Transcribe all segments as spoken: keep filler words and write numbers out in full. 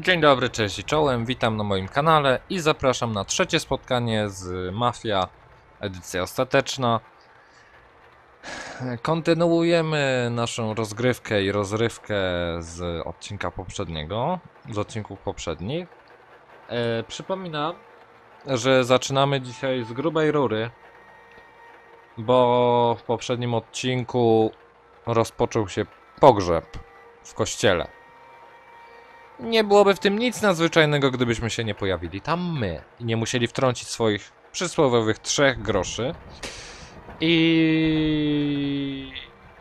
Dzień dobry, cześć i czołem, witam na moim kanale i zapraszam na trzecie spotkanie z Mafia, edycja ostateczna. Kontynuujemy naszą rozgrywkę i rozrywkę z odcinka poprzedniego, z odcinków poprzednich. E, przypominam, że zaczynamy dzisiaj z grubej rury, bo w poprzednim odcinku rozpoczął się pogrzeb w kościele. Nie byłoby w tym nic nadzwyczajnego, gdybyśmy się nie pojawili tam my i nie musieli wtrącić swoich przysłowiowych trzech groszy. I...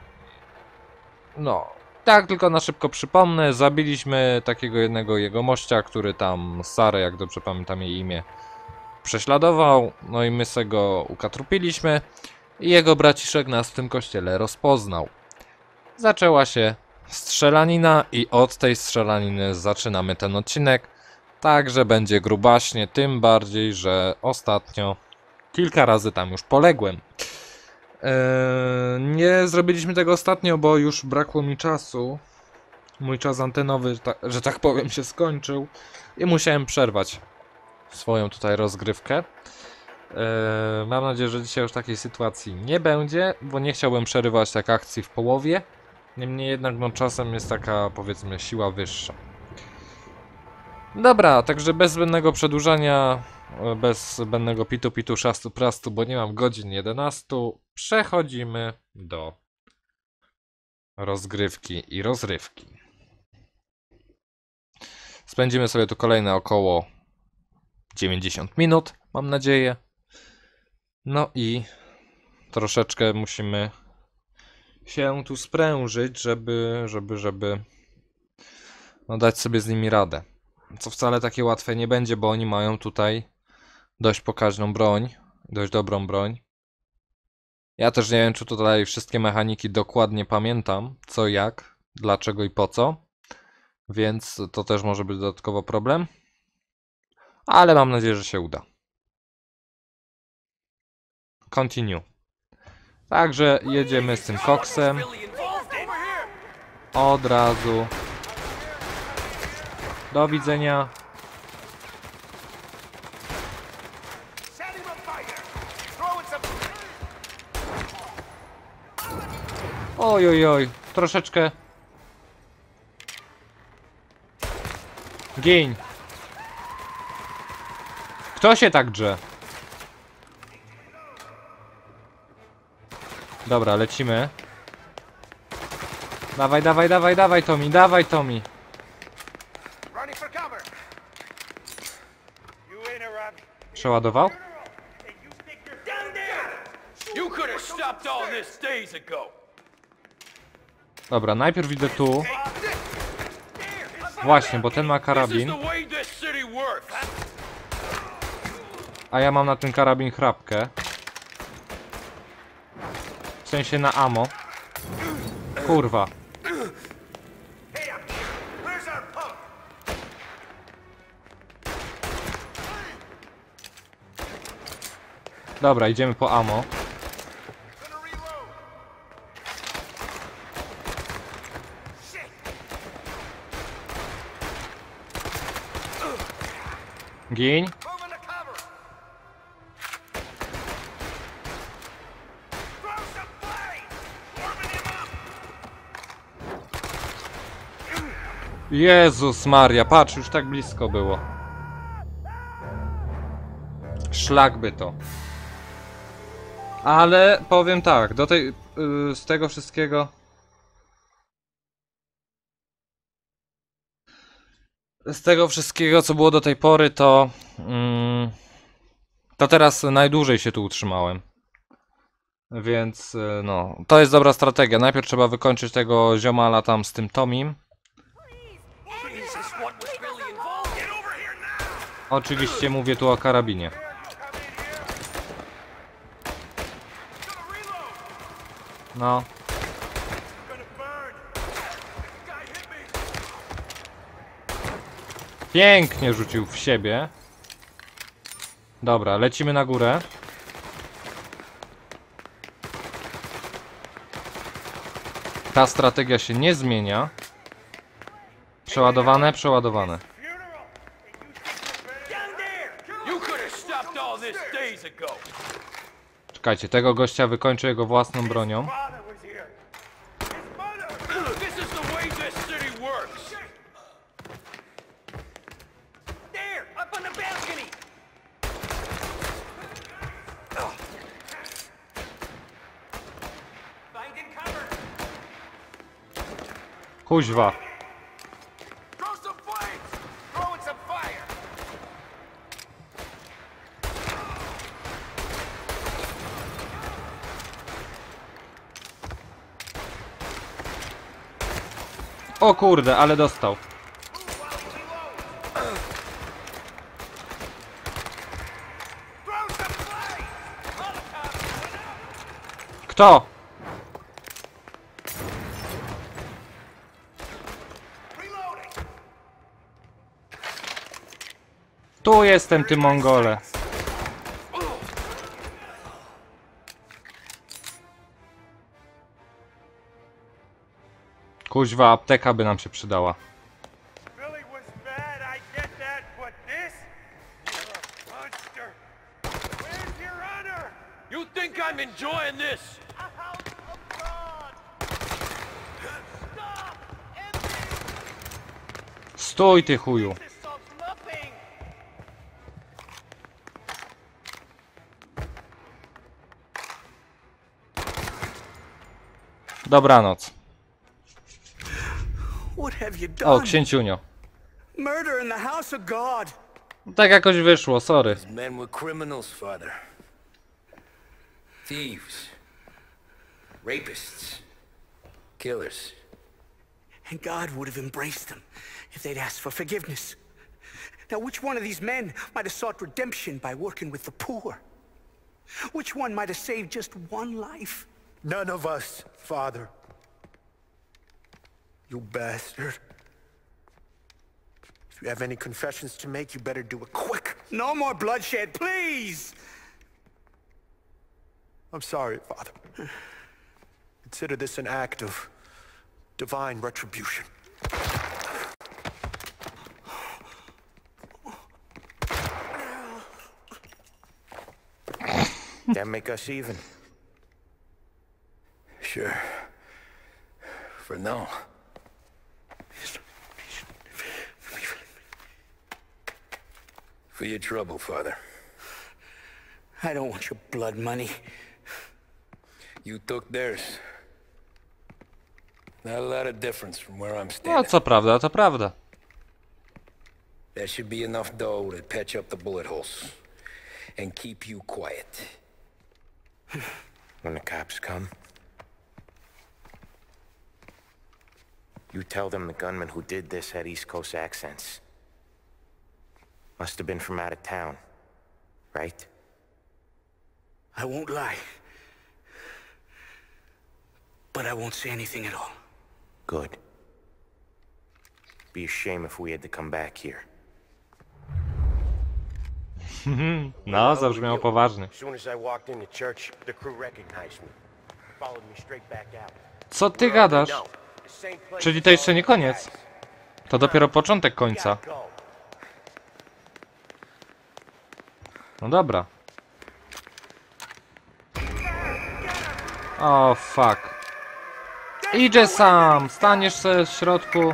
No, tak tylko na szybko przypomnę, zabiliśmy takiego jednego jegomościa, który tam Sarę, jak dobrze pamiętam jej imię, prześladował. No i my se go ukatrupiliśmy i jego braciszek nas w tym kościele rozpoznał. Zaczęła się strzelanina i od tej strzelaniny zaczynamy ten odcinek. Także będzie grubaśnie, tym bardziej, że ostatnio kilka razy tam już poległem. Eee, nie zrobiliśmy tego ostatnio, bo już brakło mi czasu. Mój czas antenowy, że tak powiem, się skończył i musiałem przerwać swoją tutaj rozgrywkę. Eee, mam nadzieję, że dzisiaj już takiej sytuacji nie będzie, bo nie chciałbym przerywać tak akcji w połowie. Niemniej jednak no czasem jest taka, powiedzmy, siła wyższa. Dobra, także bez zbędnego przedłużania, bez zbędnego pitu pitu szastu prastu, bo nie mam godzin jedenastu, przechodzimy do rozgrywki i rozrywki. Spędzimy sobie tu kolejne około dziewięćdziesiąt minut, mam nadzieję. No i troszeczkę musimy się tu sprężyć, żeby, żeby, żeby no dać sobie z nimi radę. Co wcale takie łatwe nie będzie, bo oni mają tutaj dość pokaźną broń, dość dobrą broń. Ja też nie wiem, czy tutaj wszystkie mechaniki dokładnie pamiętam, co jak, dlaczego i po co. Więc to też może być dodatkowo problem. Ale mam nadzieję, że się uda. Continue. Także jedziemy z tym koksem. Od razu. Do widzenia. Oj, oj, oj. Troszeczkę. Gień. Kto się tak drze? Dobra, lecimy. Dawaj, dawaj, dawaj, dawaj, Tommy, dawaj, Tommy. Przeładował? Dobra, najpierw widzę tu. Właśnie, bo ten ma karabin. A ja mam na ten karabin chrapkę. W sensie na ammo. Kurwa. Dobra, idziemy po ammo. Gień. Jezus Maria, patrz, już tak blisko było. Szlak by to. Ale powiem tak, do tej, yy, z tego wszystkiego... Z tego wszystkiego, co było do tej pory, to... Yy, to teraz najdłużej się tu utrzymałem. Więc, yy, no, to jest dobra strategia. Najpierw trzeba wykończyć tego ziomala tam z tym Tomim. Oczywiście mówię tu o karabinie. No. Pięknie rzucił w siebie. Dobra, lecimy na górę. Ta strategia się nie zmienia. Przeładowane, przeładowane. Czekajcie, tego gościa wykończę jego własną bronią. Kuźwa. O kurde, ale dostał. Kto? Tu jestem, ty Mongole. Kuźwa, apteka by nam się przydała. Stój, ty chuju. Dobranoc. O, księciunio. Murder in the house of God. Tak jakoś wyszło, sorry. Men were criminals, father. Thieves. Rapists. Killers. And God would have embraced them if they'd asked for forgiveness. Now, which one of these men might have sought redemption by working with the poor? Which one might have saved just one life? None of us, Father. You bastard. If you have any confessions to make, you better do it quick. No more bloodshed, please! I'm sorry, Father. Consider this an act of divine retribution. That make us even? Sure. For now. For your trouble, Father. I don't want your blood money. You took theirs. Not a lot of difference from where I'm No, standing. co prawda, to prawda. That should be enough dough to patch up the bullet holes. And keep you quiet. When the cops come, you tell them the gunman who did this had East Coast accents. Must have been from out of town, right? I won't lie. But I won't say anything at all. Good. Be a shame if we had to come back here. No, zabrzmiało poważnie. As soon as I walked in the church, the crew recognized me. Followed me straight back out. Co ty gadasz? Czyli to jeszcze nie koniec. To dopiero początek końca. No dobra. O, fuck. Idzie sam! Staniesz se w środku.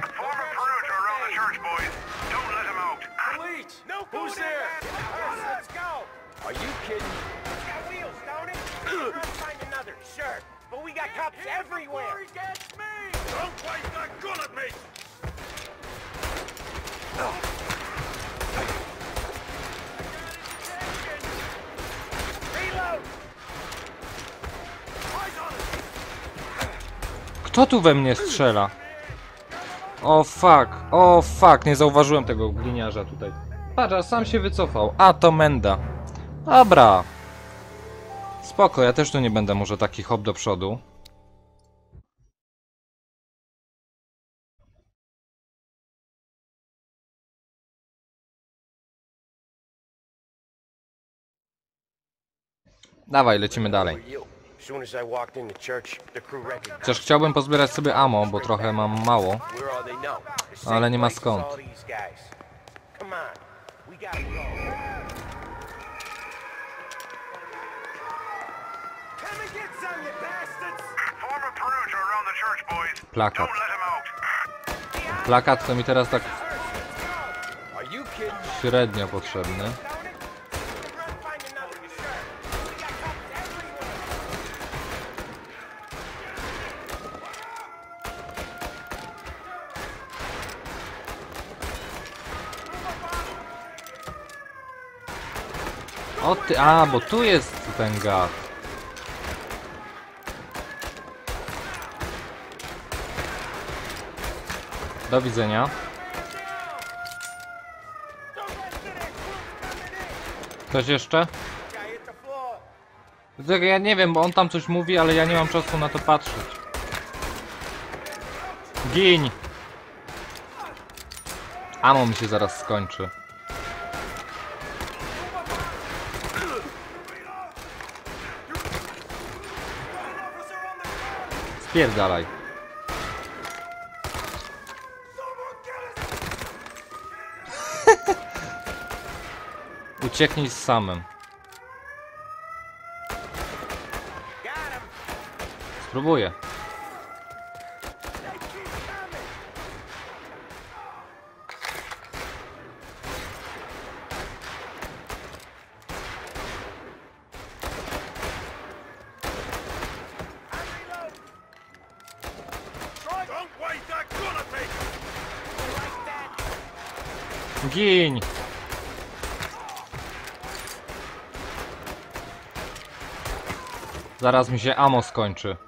Kto tu we mnie strzela? O fuck, o fuck, nie zauważyłem tego gliniarza tutaj. Patrz, a sam się wycofał. A, to Menda. Dobra. Spoko, ja też tu nie będę może taki hop do przodu. Dawaj, lecimy dalej. Chociaż chciałbym pozbierać sobie ammo, bo trochę mam mało. Ale nie ma skąd. plakat. Plakat to mi teraz tak średnio potrzebny. O ty, a, bo tu jest ten gad. Do widzenia. Ktoś jeszcze? Ja nie wiem, bo on tam coś mówi, ale ja nie mam czasu na to patrzeć. Gin! Amo mi się zaraz skończy. Spierdalaj. Ucieknij z samym. Spróbuję. Gin! Zaraz mi się ammo skończy.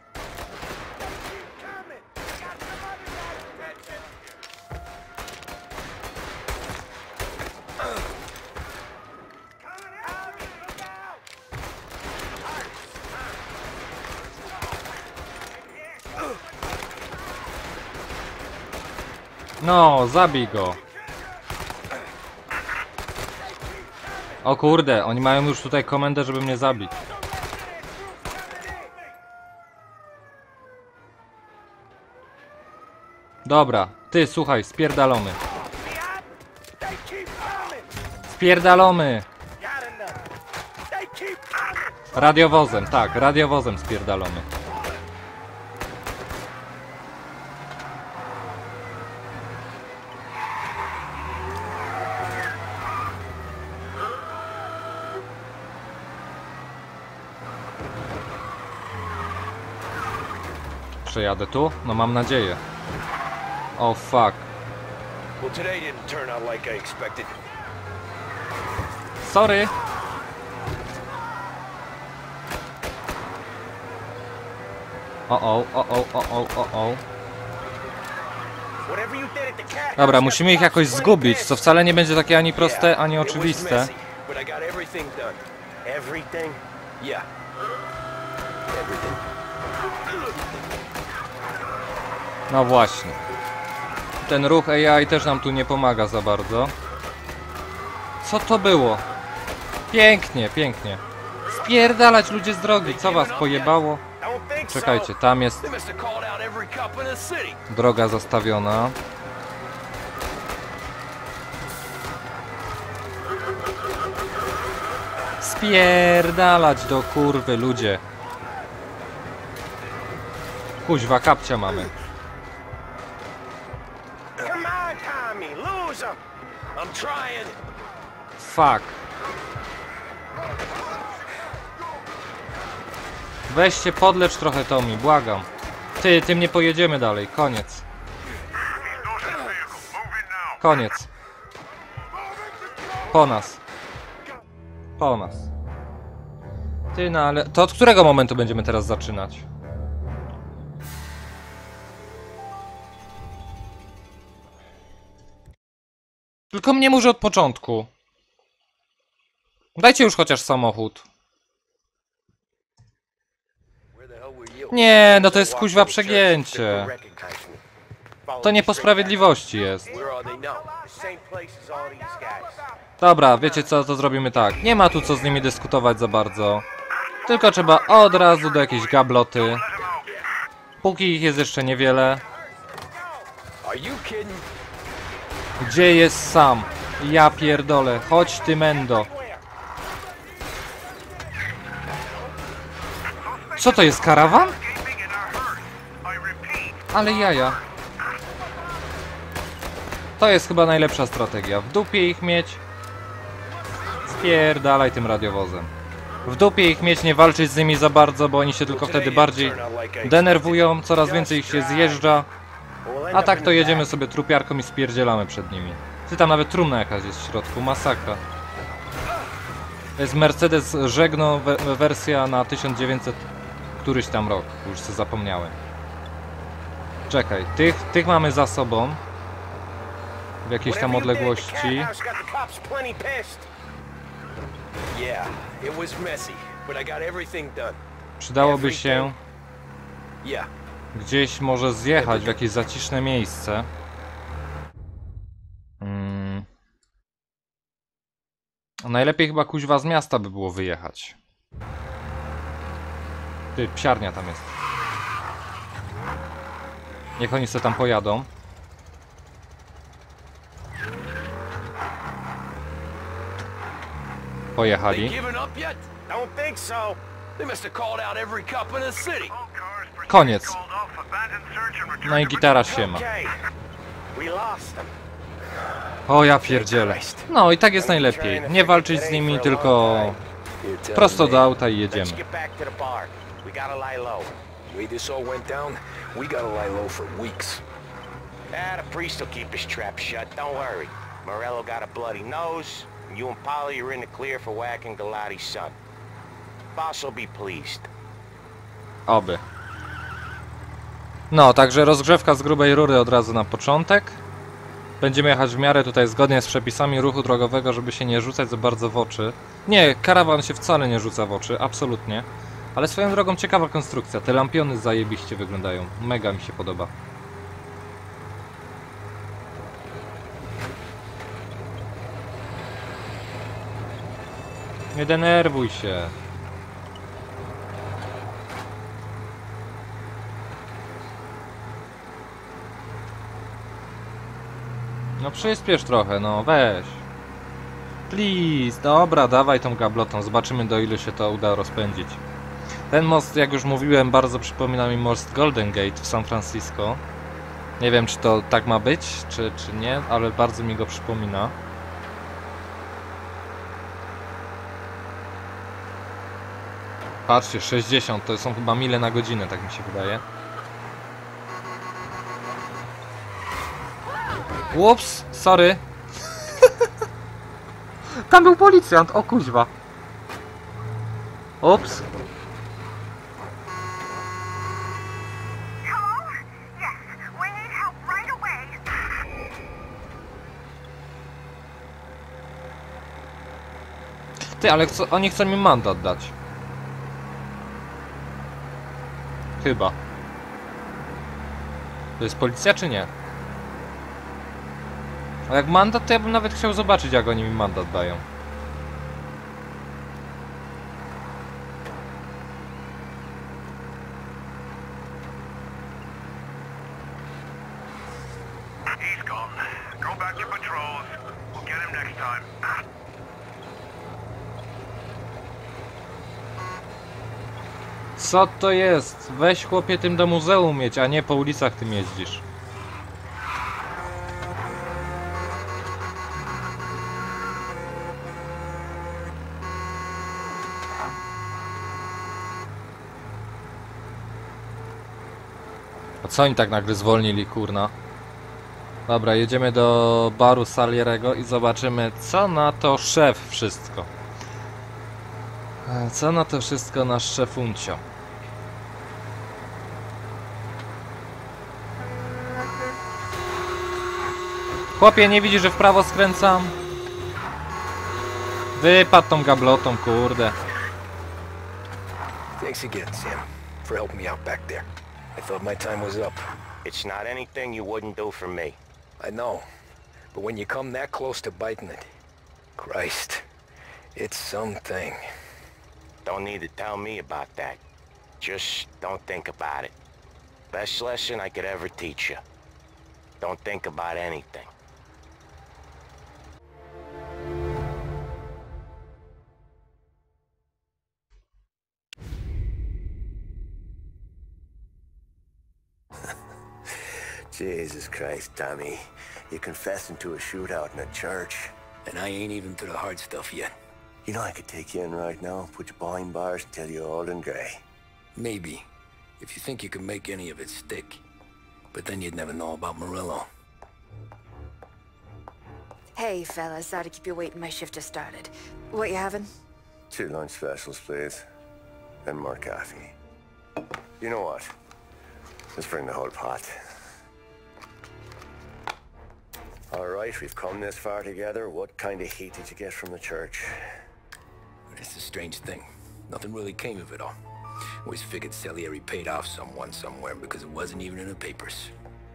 No, zabij go. O kurde, oni mają już tutaj komendę, żeby mnie zabić. Dobra, ty słuchaj, spierdalony. Spierdalony! Radiowozem, tak, radiowozem spierdalony. Przejadę tu? No mam nadzieję. O oh, fuck. Well, today didn't turn out like I expected. Sorry. O o, o o, o o, o o. Dobra, musimy ich jakoś zgubić, co wcale nie będzie takie ani proste, ani oczywiste. No właśnie. Ten ruch A I też nam tu nie pomaga za bardzo. Co to było? Pięknie, pięknie. Spierdalać ludzie z drogi, co was pojebało? Czekajcie, tam jest droga zastawiona. Spierdalać do kurwy, ludzie. Kuźwa, kapcia mamy. Fuck. Weź się podlecz trochę, Tommy, błagam. Ty, tym nie pojedziemy dalej, koniec. Koniec. Po nas. Po nas. Ty, no ale... To od którego momentu będziemy teraz zaczynać? Tylko mnie może od początku. Dajcie już chociaż samochód. Nie, no to jest kuźwa przegięcie. To nie po sprawiedliwości jest. Dobra, wiecie co, to zrobimy tak. Nie ma tu co z nimi dyskutować za bardzo. Tylko trzeba od razu do jakiejś gabloty. Póki ich jest jeszcze niewiele. Gdzie jest Sam? Ja pierdolę. Chodź ty, Mendo. Co to jest, karawan? Ale jaja. To jest chyba najlepsza strategia. W dupie ich mieć. Spierdalaj tym radiowozem. W dupie ich mieć, nie walczyć z nimi za bardzo, bo oni się tylko wtedy bardziej denerwują, coraz więcej ich się zjeżdża. A tak to jedziemy sobie trupiarką i spierdzielamy przed nimi. Ty, tam nawet trumna jakaś jest w środku, masakra. To jest Mercedes Żegno, we wersja na tysiąc dziewięćset któryś tam rok, już sobie zapomniałem. Czekaj, tych, tych mamy za sobą. W jakiejś tam odległości. Przydałoby się gdzieś może zjechać w jakieś zaciszne miejsce. Hmm. Najlepiej chyba kuźwa z miasta by było wyjechać. Ty, psiarnia tam jest. Niech oni sobie tam pojadą. Pojechali. Koniec. No i gitara siema. O ja pierdzielę. No i tak jest najlepiej. Nie walczyć z nimi, tylko prosto do auta i jedziemy. way this all went down, we gotta lie low for weeks. Ah, the priest will keep his trap shut, don't worry. Morello got a bloody nose, and you and Polly are in the clear for whacking Galati's son. Boss will be pleased. Oby. No, także rozgrzewka z grubej rury od razu na początek. Będziemy jechać w miarę tutaj zgodnie z przepisami ruchu drogowego, żeby się nie rzucać za bardzo w oczy. Nie, karawan się wcale nie rzuca w oczy, absolutnie. Ale swoją drogą ciekawa konstrukcja. Te lampiony zajebiście wyglądają. Mega mi się podoba. Nie denerwuj się. No przyspiesz trochę, no weź. Please, dobra, dawaj tą gablotą. Zobaczymy, do ilu się to uda rozpędzić. Ten most, jak już mówiłem, bardzo przypomina mi most Golden Gate w San Francisco. Nie wiem, czy to tak ma być, czy, czy nie, ale bardzo mi go przypomina. Patrzcie, sześćdziesiąt, to są chyba mile na godzinę, tak mi się wydaje. Ups, sorry. Tam był policjant, o kuźwa. Ups. Ty, ale chcą, oni chcą mi mandat dać. Chyba. To jest policja, czy nie? A jak mandat, to ja bym nawet chciał zobaczyć, jak oni mi mandat dają. He's gone. Go back to patrols. We'll get him next time. Co to jest? Weź chłopie tym do muzeum mieć, a nie po ulicach tym jeździsz. A co oni tak nagle zwolnili, kurna? Dobra, jedziemy do baru Salierego i zobaczymy, co na to szef wszystko. Co na to wszystko nasz szefuncio? Chłopie, nie widzisz, że w prawo skręcam? Wypadł tą gablotą, kurde. Thanks again, Sam, for helping me out back there. I thought my time was up. It's not anything you wouldn't do for me. I know, but when you come that close to biting it, Christ, it's something. Don't need to tell me about that. Just don't think about it. Best lesson I could ever teach you. Don't think about anything. Jesus Christ, Tommy. You're confessing to a shootout in a church. And I ain't even to the hard stuff yet. You know I could take you in right now, put you behind bars until you're old and grey. Maybe. If you think you can make any of it stick. But then you'd never know about Morello. Hey, fellas. Sorry to keep you waiting. My shift just started. What you having? Two lunch specials, please. And more coffee. You know what? Let's bring the whole pot. All right, we've come this far together. What kind of heat did you get from the church? It's a strange thing. Nothing really came of it all. Always figured Salieri paid off someone somewhere because it wasn't even in the papers.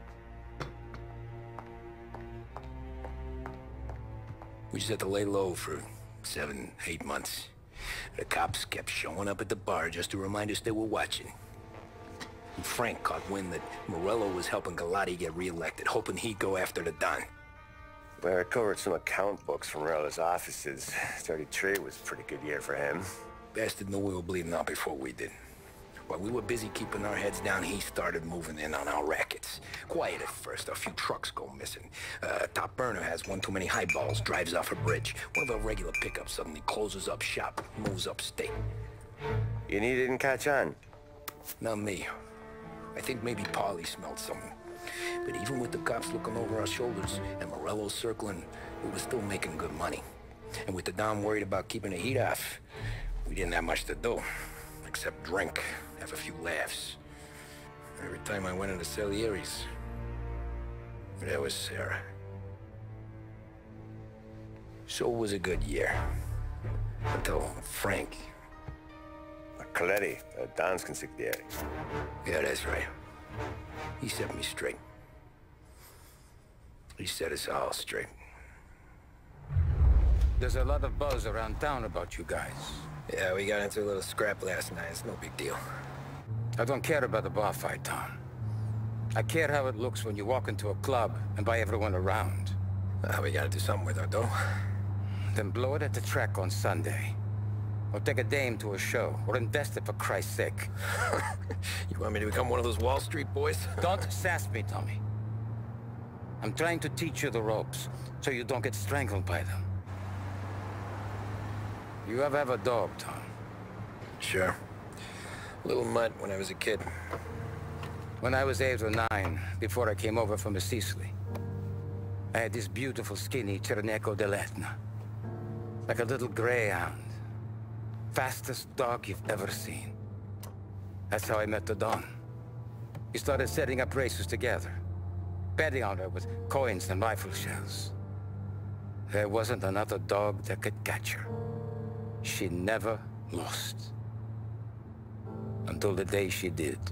We just had to lay low for seven, eight months. The cops kept showing up at the bar just to remind us they were watching. And Frank caught wind that Morello was helping Galati get reelected, hoping he'd go after the Don. Well, I recovered some account books from Morello's offices. thirty-three was a pretty good year for him. Bastard knew we were bleeding out before we did. While we were busy keeping our heads down, he started moving in on our rackets. Quiet at first, a few trucks go missing. Uh, Top Burner has one too many highballs, drives off a bridge. One of our regular pickups suddenly closes up shop, moves upstate. And he didn't catch on? Not me. I think maybe Paulie smelled something. But even with the cops looking over our shoulders and Morello circling, we were still making good money. And with the Don worried about keeping the heat off, we didn't have much to do. Except drink, have a few laughs. Every time I went into Salieri's, there was Sarah. So it was a good year. Until Frank. Coletti, uh, Don's consigliere. Yeah, that's right. He set me straight. He set us all straight. There's a lot of buzz around town about you guys. Yeah, we got into a little scrap last night. It's no big deal. I don't care about the bar fight, Tom. I care how it looks when you walk into a club and buy everyone around. Uh, we gotta do something with our dough. Then blow it at the track on Sunday. Or take a dame to a show, or invest it for Christ's sake. You want me to become one of those Wall Street boys? Don't sass me, Tommy. I'm trying to teach you the ropes, so you don't get strangled by them. You ever have a dog, Tom? Sure. Little mutt when I was a kid. When I was eight or nine, before I came over from Sicily, I had this beautiful, skinny Cerneco dell'Etna. Like a little greyhound. Fastest dog you've ever seen. That's how I met the Don. We started setting up races together, betting on her with coins and rifle shells. There wasn't another dog that could catch her. She never lost. Until the day she did.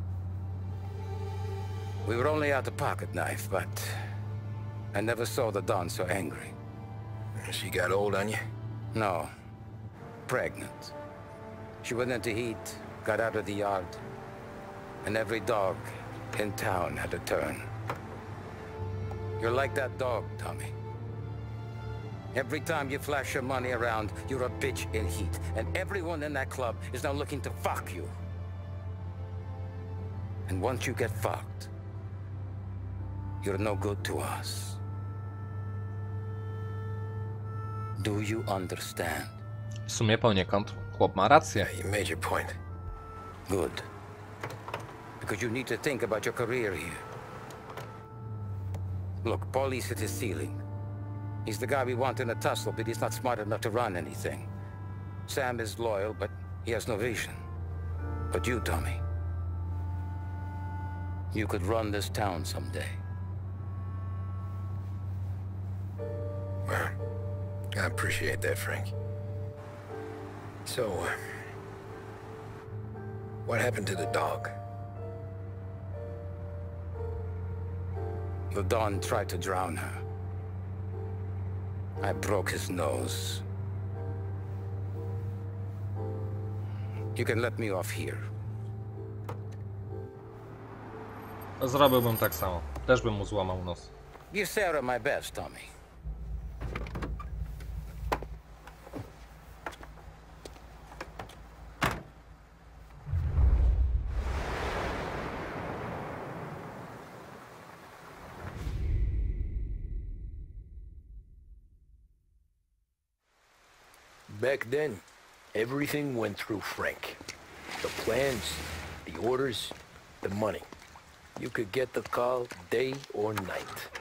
We were only out a pocket knife, but I never saw the Don so angry. She got old on you? No. Pregnant. She went into heat, got out of the yard, and every dog in town had a turn. You're like that dog, Tommy. Every time you flash your money around, you're a bitch in heat, and everyone in that club is now looking to fuck you. And once you get fucked, you're no good to us. Do you understand? W sumie poniekąd chłop ma rację. Yeah, you made your point. Good. Because you need to think about your career here. Look, Paulie's hit his ceiling. He's the guy we want in a tussle, but he's not smart enough to run anything. Sam is loyal, but he has no vision. But you, Tommy, you could run this town someday. Well, I appreciate that, Frank. So, uh, what happened to the dog? The Don tried to drown her. I broke his nose. You can let me off here. Zrobiłbym tak samo. Też bym mu złamał nos. Give Sarah my best, Tommy. Back then, everything went through Frank. The plans, the orders, the money. You could get the call day or night.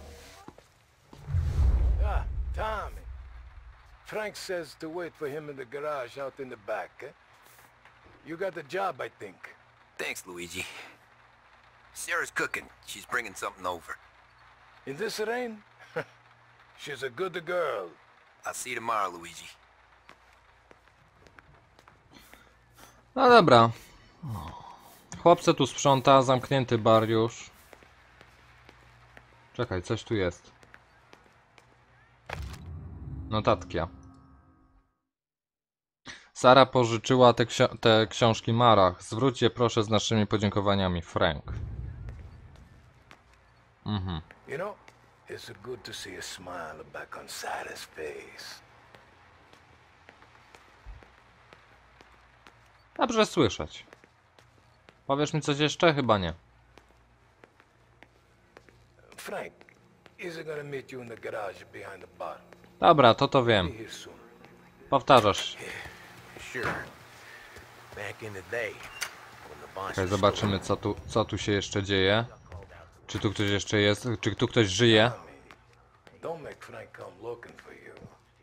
Ah, Tommy. Frank says to wait for him in the garage out in the back, eh? You got the job, I think. Thanks, Luigi. Sarah's cooking. She's bringing something over. In this rain? She's a good girl. I'll see you tomorrow, Luigi. No dobra. Chłopcy tu sprząta, zamknięty bar już. Czekaj, coś tu jest. Notatkia. Sara pożyczyła te, ksi te książki Marach. Zwróć je proszę z naszymi podziękowaniami, Frank. Mhm. You know, it's good to see a smile back on Sarah's face. Dobrze słyszeć. Powiesz mi coś jeszcze? Chyba nie. Frank, is he gonna meet you in the garage behind the bar? Dobra, to to wiem. Be here soon. Powtarzasz. Sure. Back in the day, when the boss Okej, was zobaczymy co tu, co tu się jeszcze dzieje. Czy tu ktoś jeszcze jest? Czy tu ktoś żyje? Don't make Frank come looking for you.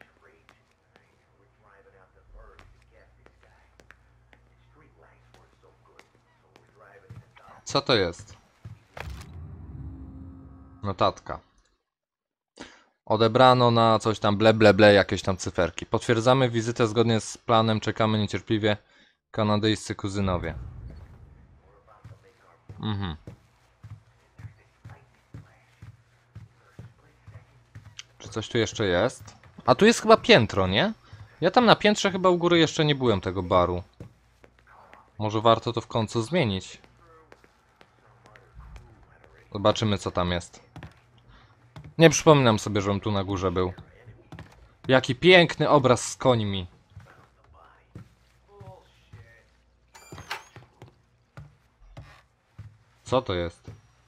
Co to jest? Notatka. Odebrano na coś tam ble ble ble jakieś tam cyferki. Potwierdzamy wizytę zgodnie z planem, czekamy niecierpliwie. Kanadyjscy kuzynowie. Mhm. Czy coś tu jeszcze jest? A tu jest chyba piętro, nie? Ja tam na piętrze chyba u góry jeszcze nie byłem tego baru. Może warto to w końcu zmienić. Zobaczymy co tam jest. Nie przypominam sobie, żebym tu na górze był. Jaki piękny obraz z końmi. Co to jest?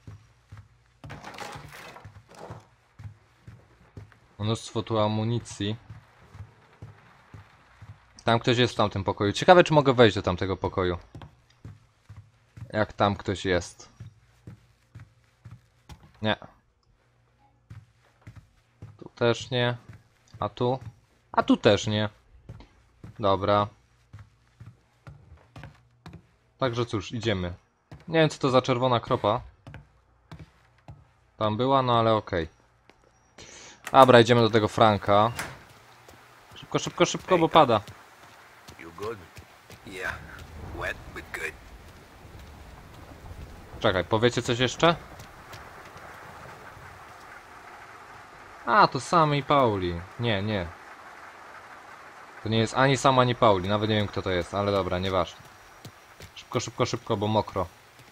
Mnóstwo tu amunicji. Tam ktoś jest w tamtym pokoju. Ciekawe, czy mogę wejść do tamtego pokoju. Jak tam ktoś jest. Nie. Tu też nie. A tu? A tu też nie. Dobra. Także cóż, idziemy. Nie wiem, co to za czerwona kropa. Tam była, no ale okej. Dobra, idziemy do tego Franka. Szybko, szybko, szybko, bo pada. You good? Yeah. Wet, but good. Czekaj, powiecie coś jeszcze? A, to Sam i Pauli. Nie, nie. To nie jest ani Sam, ani Pauli. Nawet nie wiem, kto to jest, ale dobra, nieważne. Szybko, szybko, szybko, bo mokro.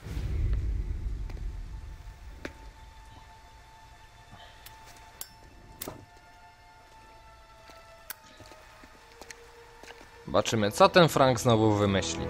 Zobaczymy, co ten Frank znowu wymyśli.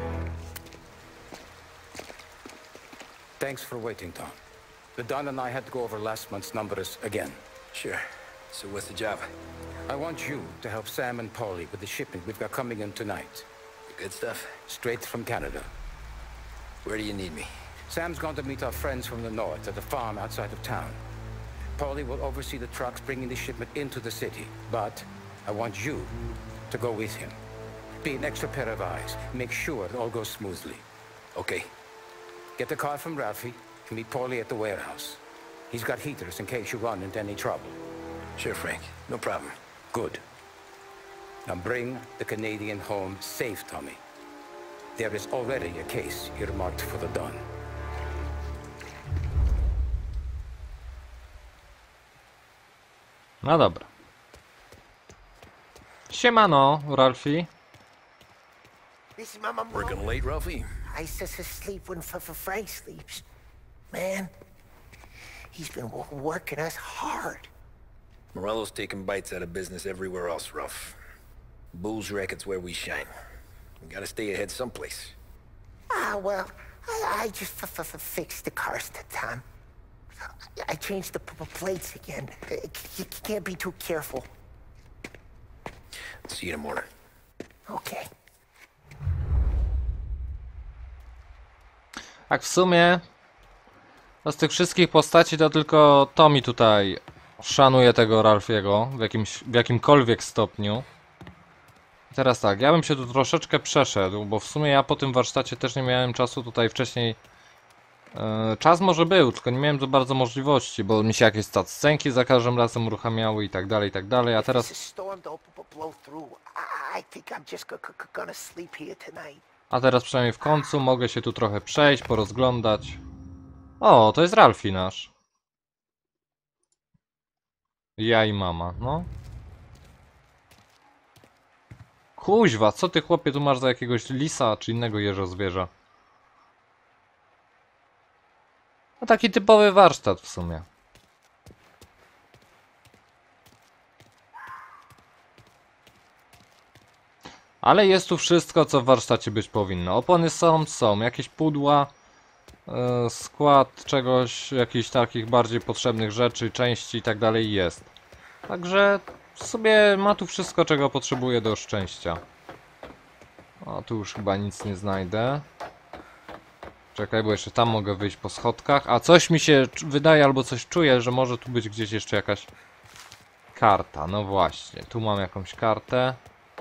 Thanks for waiting, Tom. The Don and I had to go over last month's numbers again. Sure. So what's the job? I want you to help Sam and Paulie with the shipment we've got coming in tonight. The good stuff? Straight from Canada. Where do you need me? Sam's going to meet our friends from the north at the farm outside of town. Paulie will oversee the trucks bringing the shipment into the city, but I want you to go with him. Be an extra pair of eyes. Make sure it all goes smoothly. Okay. Get the car from Ralphie and meet Paulie at the warehouse. He's got heaters in case you run into any trouble. Sure, Frank. No problem. Good. Now bring the Canadian home safe, Tommy. There is already a case earmarked for the Don. No dobra. Siemano, Ralphie. This is my mom. Working late, Ralphie? I says to sleep when f f Frank sleeps. Man, he's been w working us hard. Morello's taking bites out of business everywhere else, Ralph. Bull's racket's where we shine. We gotta stay ahead someplace. Ah, well, I, I just f f fixed the cars that time. I changed the p p plates again. You can't be too careful. See you in the morning. Okay. Tak w sumie to z tych wszystkich postaci to tylko Tommy tutaj szanuje tego Ralphiego w, jakimś, w jakimkolwiek stopniu. Teraz tak, ja bym się tu troszeczkę przeszedł, bo w sumie ja po tym warsztacie też nie miałem czasu tutaj wcześniej. Yy, czas może był, tylko nie miałem za bardzo możliwości, bo mi się jakieś cutscenki za każdym razem uruchamiały i tak dalej, i tak dalej, a teraz... A teraz przynajmniej w końcu mogę się tu trochę przejść, porozglądać. O, to jest Ralphie nasz. Ja i mama, no. Kuźwa, co ty chłopie tu masz za jakiegoś lisa czy innego jeżozwierza? No taki typowy warsztat w sumie. Ale jest tu wszystko, co w warsztacie być powinno. Opony są, są jakieś pudła, yy, skład czegoś, jakichś takich bardziej potrzebnych rzeczy, części i tak dalej jest. Także w sobie ma tu wszystko, czego potrzebuje do szczęścia. O, tu już chyba nic nie znajdę. Czekaj, bo jeszcze tam mogę wyjść po schodkach. A coś mi się wydaje, albo coś czuję, że może tu być gdzieś jeszcze jakaś karta. No właśnie, tu mam jakąś kartę.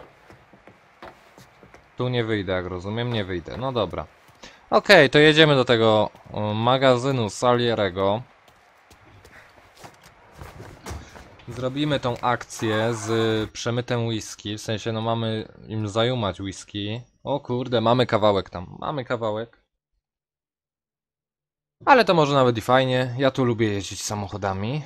Tu nie wyjdę, jak rozumiem, nie wyjdę. No dobra. Okej, okay, to jedziemy do tego magazynu Salierego. Zrobimy tą akcję z przemytem whisky. W sensie, no mamy im zajumać whisky. O kurde, mamy kawałek tam. Mamy kawałek. Ale to może nawet i fajnie. Ja tu lubię jeździć samochodami.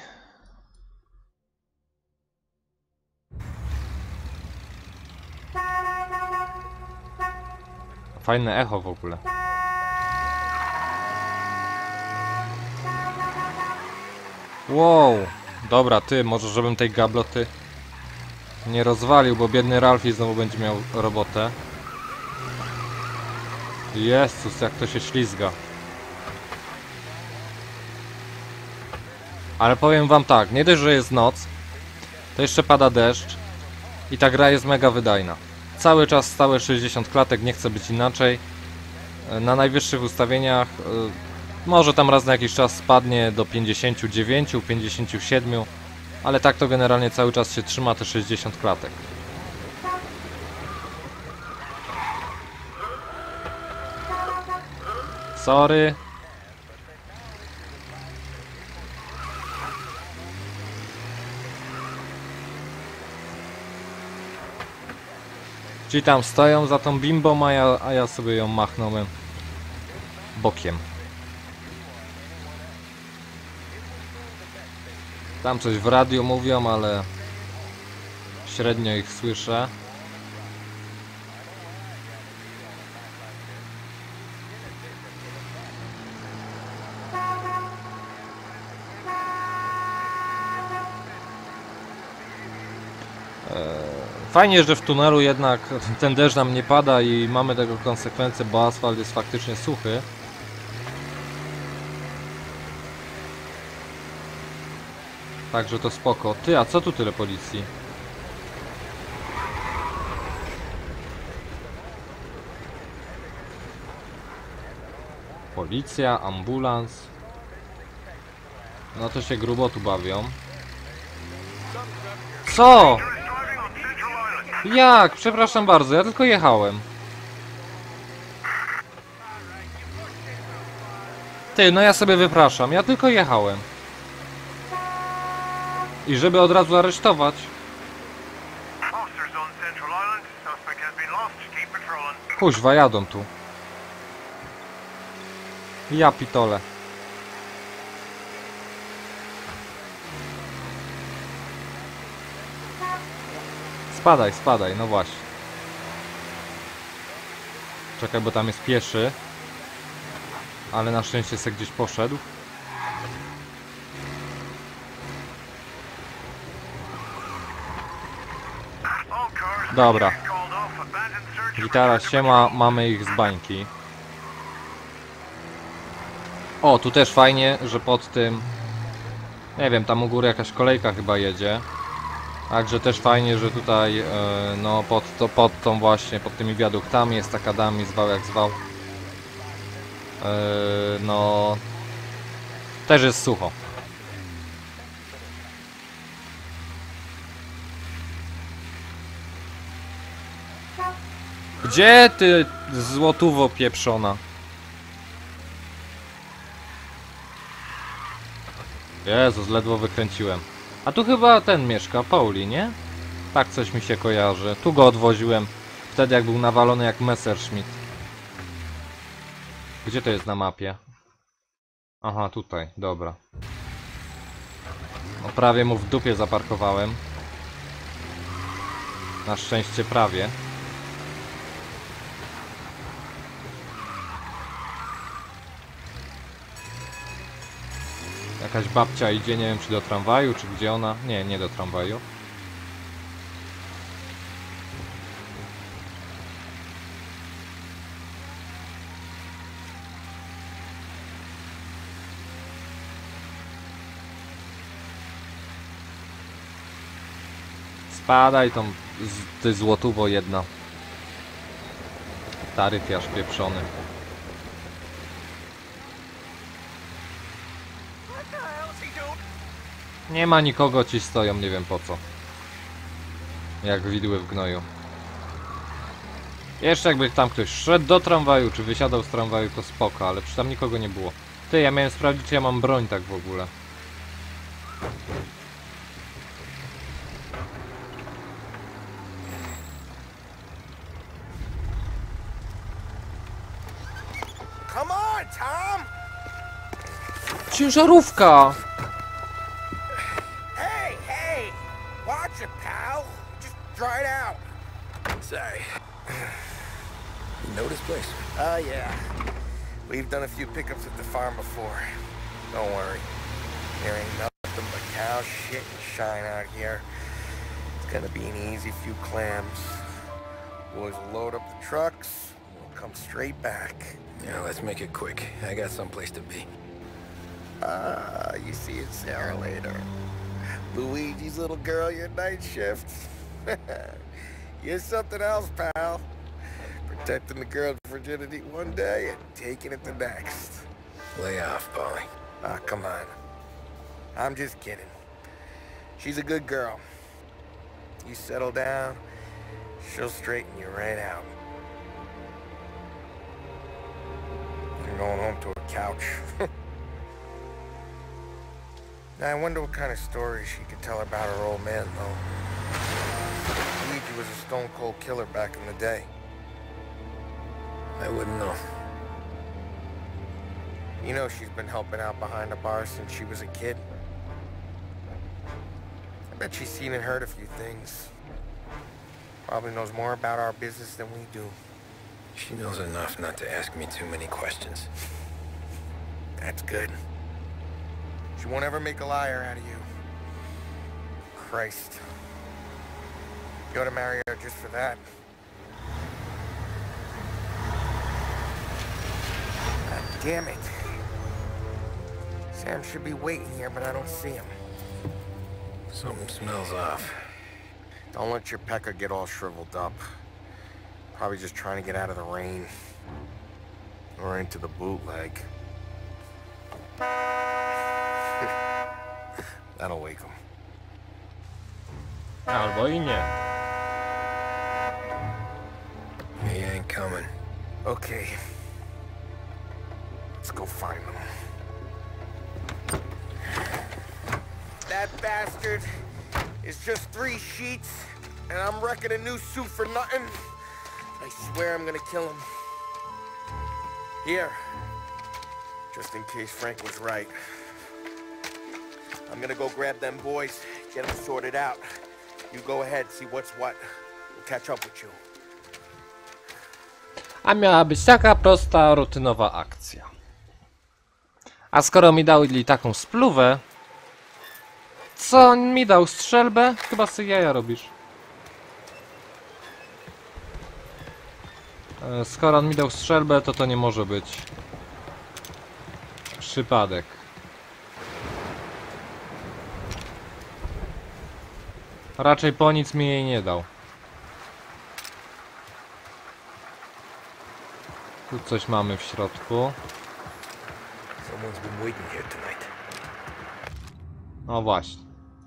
Fajne echo w ogóle. Wow. Dobra, ty, może żebym tej gabloty nie rozwalił, bo biedny Ralphie znowu będzie miał robotę. Jezus, jak to się ślizga. Ale powiem wam tak, nie dość, że jest noc, to jeszcze pada deszcz i ta gra jest mega wydajna. Cały czas stałe sześćdziesiąt klatek, nie chce być inaczej. Na najwyższych ustawieniach może tam raz na jakiś czas spadnie do pięćdziesięciu dziewięciu, pięćdziesięciu siedmiu, ale tak to generalnie cały czas się trzyma te sześćdziesiąt klatek. Sorry. Ci tam stoją za tą bimbą, a ja, a ja sobie ją machnąłem bokiem. Tam coś w radiu mówią, ale średnio ich słyszę. Fajnie, że w tunelu jednak ten deszcz nam nie pada i mamy tego konsekwencje, bo asfalt jest faktycznie suchy. Także to spoko. Ty, a co tu tyle policji? Policja, ambulans. No to się grubo tu bawią. Co? Jak? Przepraszam bardzo, ja tylko jechałem. Ty, no ja sobie wypraszam, ja tylko jechałem. I żeby od razu aresztować. Kuźwa, jadą tu. Ja pitole. Spadaj, spadaj, no właśnie. Czekaj, bo tam jest pieszy. Ale na szczęście se gdzieś poszedł. Dobra. Gitara siema, mamy ich z bańki. O, tu też fajnie, że pod tym... Nie wiem, tam u góry jakaś kolejka chyba jedzie. Także też fajnie, że tutaj e, no pod, to, pod tą właśnie, pod tymi wiaduktami jest taka dami, zwał jak zwał. E, no też jest sucho. Gdzie ty, złotówo pieprzona? Jezus, ledwo wykręciłem. A tu chyba ten mieszka, Pauli, nie? Tak coś mi się kojarzy. Tu go odwoziłem. Wtedy jak był nawalony jak Messerschmitt. Gdzie to jest na mapie? Aha, tutaj, dobra. No prawie mu w dupie zaparkowałem. Na szczęście prawie. Jakaś babcia idzie, nie wiem czy do tramwaju, czy gdzie ona? Nie, nie do tramwaju. Spadaj tą, z, ty złotówo jedna. Taryfiarz pieprzony. Nie ma nikogo, ci stoją, nie wiem po co. Jak widły w gnoju. Jeszcze jakby tam ktoś szedł do tramwaju, czy wysiadał z tramwaju, to spoko, ale przy tam nikogo nie było. Ty, ja miałem sprawdzić, czy ja mam broń tak w ogóle. Come on, Tom! Ciężarówka! Hey, hey! Watch it, pal! Just dry it out. Sorry. You know this place? Oh, yeah. We've done a few pickups at the farm before. Don't worry. There ain't nothing but cow shit and shine out here. It's gonna be an easy few clams. Boys will load up the trucks, and we'll come straight back. Yeah, let's make it quick. I got someplace to be. Ah, you see it, Sarah, later. Luigi's little girl, your night shift. You're something else, pal. Protecting the girl's virginity one day and taking it the next. Lay off, Polly. Ah, come on. I'm just kidding. She's a good girl. You settle down, she'll straighten you right out. You're going home to a couch. Now, I wonder what kind of stories she could tell about her old man, though. Luigi was a stone-cold killer back in the day. I wouldn't know. You know she's been helping out behind the bar since she was a kid. I bet she's seen and heard a few things. Probably knows more about our business than we do. She knows enough not to ask me too many questions. That's good. She won't ever make a liar out of you. Christ. You ought to marry her just for that. God damn it. Sam should be waiting here, but I don't see him. Something smells off. Don't let your pecker get all shriveled up. Probably just trying to get out of the rain. Or into the bootleg. That'll wake him. Albo i nie. He ain't coming. Okay. Let's go find him. That bastard is just three sheets, and I'm wrecking a new suit for nothing. I swear I'm gonna kill him. Here. Just in case Frank was right. I'm gonna go grab them boys, get them sorted out. You go ahead, see what's what. We'll catch up with you. A miała być taka prosta, rutynowa akcja. A skoro mi dali taką spluwę... Co on mi dał? Strzelbę? Chyba sobie jaja robisz. E, skoro on mi dał strzelbę, to to nie może być przypadek. Raczej po nic mi jej nie dał. Tu coś mamy w środku. Someone's been waiting here tonight. No właśnie.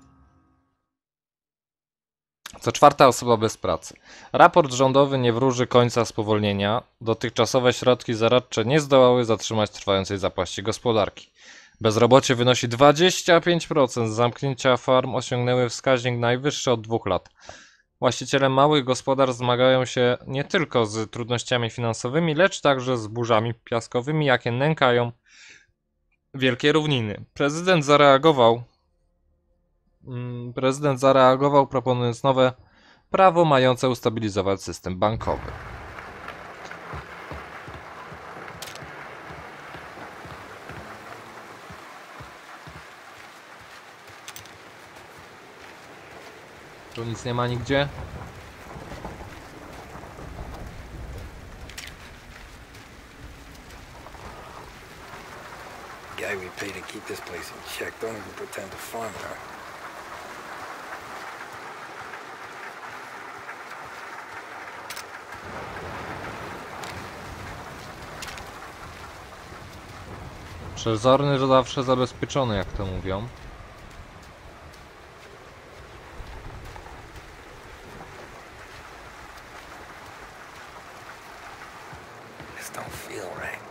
Co czwarta osoba bez pracy. Raport rządowy nie wróży końca spowolnienia. Dotychczasowe środki zaradcze nie zdołały zatrzymać trwającej zapaści gospodarki. Bezrobocie wynosi dwadzieścia pięć procent. Zamknięcia farm osiągnęły wskaźnik najwyższy od dwóch lat. Właściciele małych gospodarstw zmagają się nie tylko z trudnościami finansowymi, lecz także z burzami piaskowymi, jakie nękają wielkie równiny. Prezydent zareagował Prezydent zareagował, proponując nowe prawo mające ustabilizować system bankowy. Tu nic nie ma nigdzie. Guy we pay to keep this place in check don't even pretend to farm it, huh? Przezorny to zawsze zabezpieczony, jak to mówią. This don't feel right.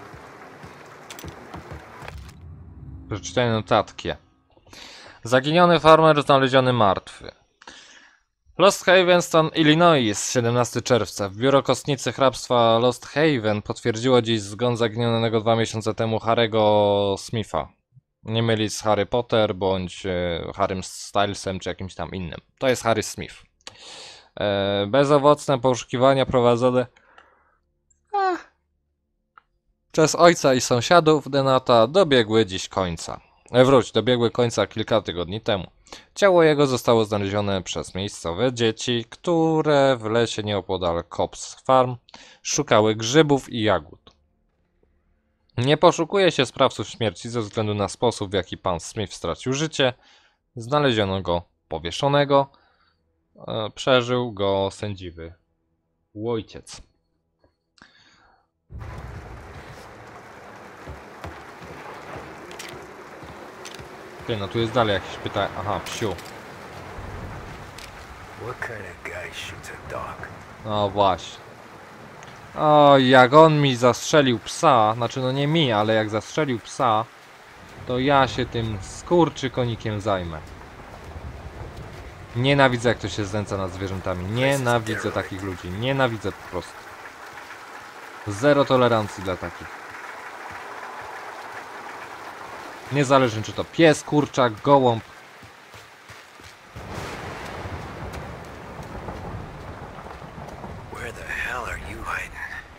Przeczytaj notatki. Zaginiony farmer znaleziony martwy. Lost Haven, stan Illinois, siedemnastego czerwca. W biuro kostnicy hrabstwa Lost Haven potwierdziło dziś zgon zaginionego dwa miesiące temu Harry'ego Smitha. Nie mylić z Harry Potter bądź e, Harrym Stylesem czy jakimś tam innym. To jest Harry Smith. E, bezowocne poszukiwania prowadzone a, przez ojca i sąsiadów Denata dobiegły dziś końca. E, wróć, dobiegły końca kilka tygodni temu. Ciało jego zostało znalezione przez miejscowe dzieci, które w lesie nieopodal Cobb's Farm szukały grzybów i jagód. Nie poszukuje się sprawców śmierci ze względu na sposób, w jaki pan Smith stracił życie. Znaleziono go powieszonego. E, przeżył go sędziwy ojciec. Ty, no tu jest dalej jakieś pytanie. Aha, psiu. What kind of guy shoots a dog? No właśnie. O, jak on mi zastrzelił psa, znaczy no nie mi, ale jak zastrzelił psa, to ja się tym skurczykonikiem zajmę. Nienawidzę, jak to się znęca nad zwierzętami. Nienawidzę takich ludzi. Nienawidzę po prostu. Zero tolerancji dla takich. Niezależnie czy to pies, kurczak, gołąb. Where the hell are you hiding?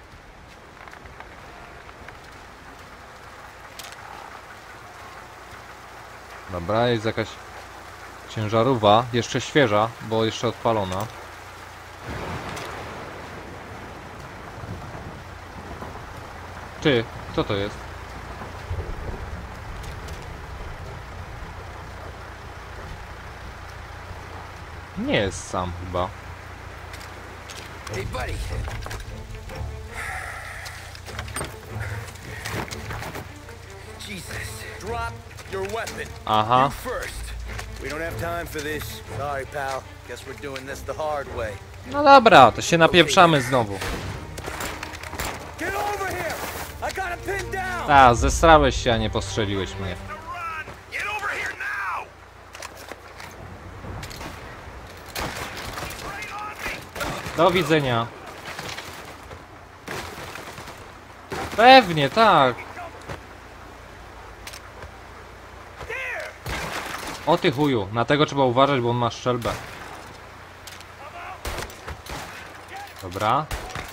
Dobra, jest jakaś ciężarówka, jeszcze świeża, bo jeszcze odpalona. Ty, co to jest? Nie jest sam chyba. Hey, buddy. Jesus, drop your weapon. Aha. You first. We don't have time for this. Sorry, pal. Guess we're doing this the hard way. No dobra, to się napieprzamy znowu. Get over here! I got him pinned down! A, zesrałeś się, a nie postrzeliłeś mnie. Get over here now! Do widzenia. Pewnie, tak. O ty chuju, na tego trzeba uważać, bo on ma strzelbę. Dobra.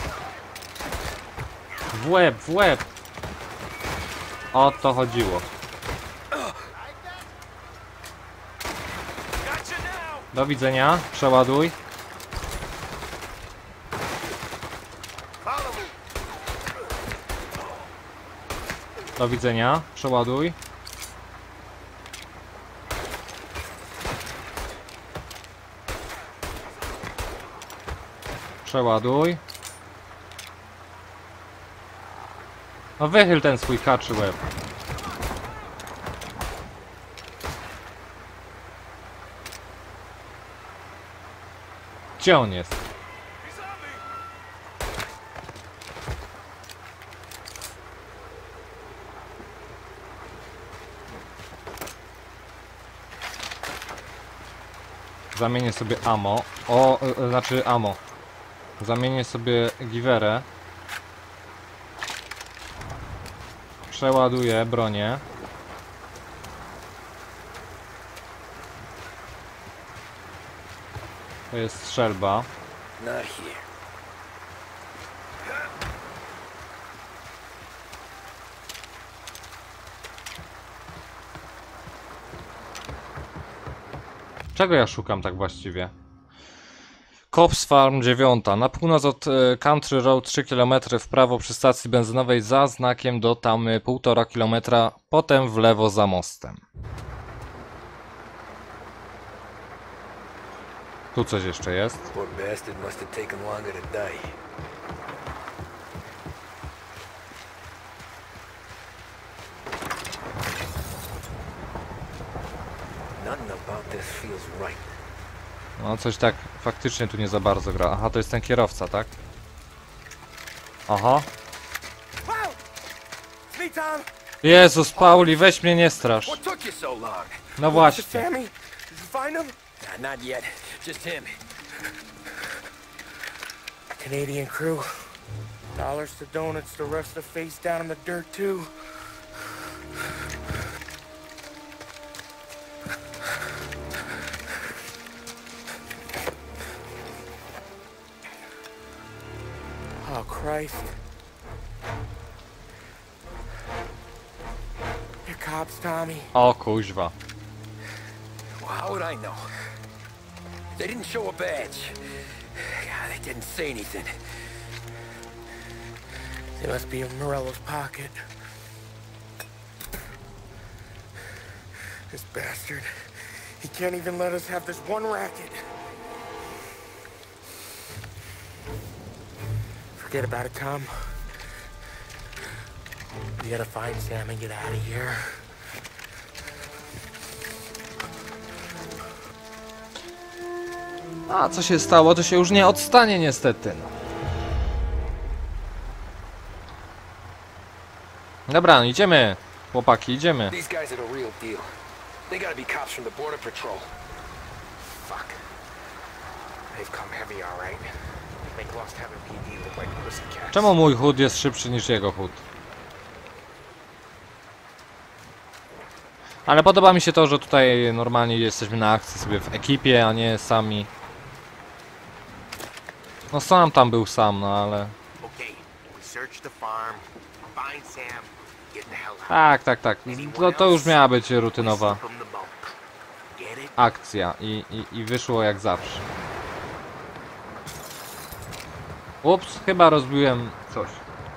W łeb, w łeb. O to chodziło. Do widzenia, przeładuj. Do widzenia, przeładuj. Przeładuj. No wychyl ten swój kaczy łeb. Gdzie on jest? Zamienię sobie ammo. O, y, znaczy ammo. Zamienię sobie giwerę. Przeładuję bronię. To jest strzelba. Not here. Czego ja szukam tak właściwie? Cops Farm dziewięć. Na północ od e, Country Road trzy kilometry w prawo przy stacji benzynowej za znakiem do tamy półtora kilometra, potem w lewo za mostem. Tu coś jeszcze jest. Poor bastard must have taken longer to die. Nothing about this feels right. No coś tak faktycznie tu nie za bardzo gra. Aha, to jest ten kierowca, tak? Aha. Jezus, Pauli, weź mnie nie strasz. What took you so long? No właśnie. Sammy, did you find him? Nah, not yet. Just him. Canadian crew. Dollars to donuts, the rest of face down in the dirt too. Oh, Christ. You're cops, Tommy. O kuźwa. Well, how would I know? They didn't show a badge. God, they didn't say anything. They must be in Morello's pocket. This bastard. He can't even let us have this one racket. Forget about it, Tom. We gotta find Sam and get out of here. A co się stało, to się już nie odstanie niestety. Dobra, idziemy. Chłopaki, idziemy. These guys are the real deal. They gotta be cops from the Border Patrol. Fuck. They've come heavy, all right. They lost having P D look like pussycats. Czemu mój chód jest szybszy niż jego chód? Ale podoba mi się to, że tutaj normalnie jesteśmy na akcji sobie w ekipie, a nie sami. No sam tam był sam, no ale... Okay, we search the farm, find Sam, get the hell out. Tak, tak, tak. To, to już miała być rutynowa From the boat. Get it? akcja i, i, i wyszło jak zawsze. Ups, chyba rozbiłem coś.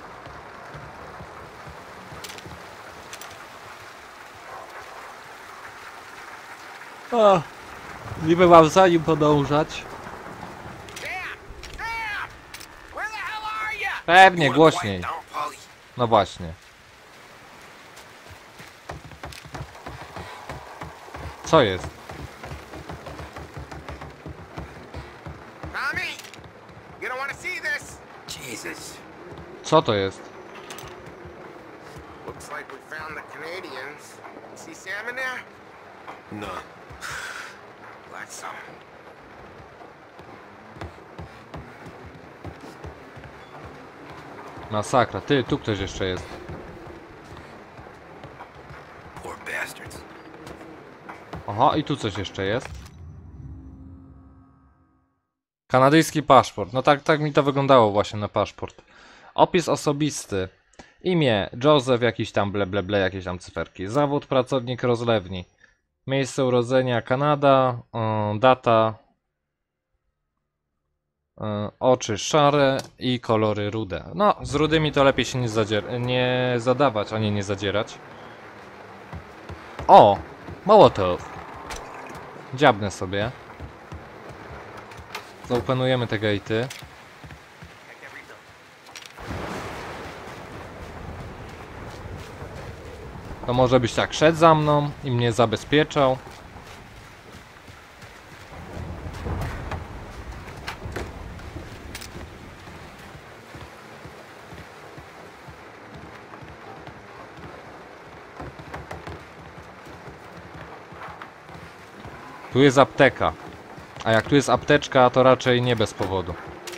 O, niby mam za nim podążać. Pewnie, głośniej. No właśnie. Co jest? Tommy! You don't want to see this! Jesus. Co to jest? Looks like we found the Canadians. See Sam in there? No. Glad some. Masakra. Ty, tu ktoś jeszcze jest. Poor bastards. Aha, i tu coś jeszcze jest. Kanadyjski paszport. No tak, tak mi to wyglądało właśnie na paszport. Opis osobisty. Imię Joseph, jakiś tam ble ble ble, jakieś tam cyferki. Zawód pracownik rozlewni. Miejsce urodzenia Kanada. Yy, data. Yy, oczy szare i kolory rude. No, z rudymi to lepiej się nie, zadzier nie zadawać, a nie nie zadzierać. O! Mołotow. Dziabnę sobie. Zaopenujemy te gatey. To może byś tak szedł za mną i mnie zabezpieczał. Tu jest apteka. A jak tu jest apteczka, to raczej nie bez powodu.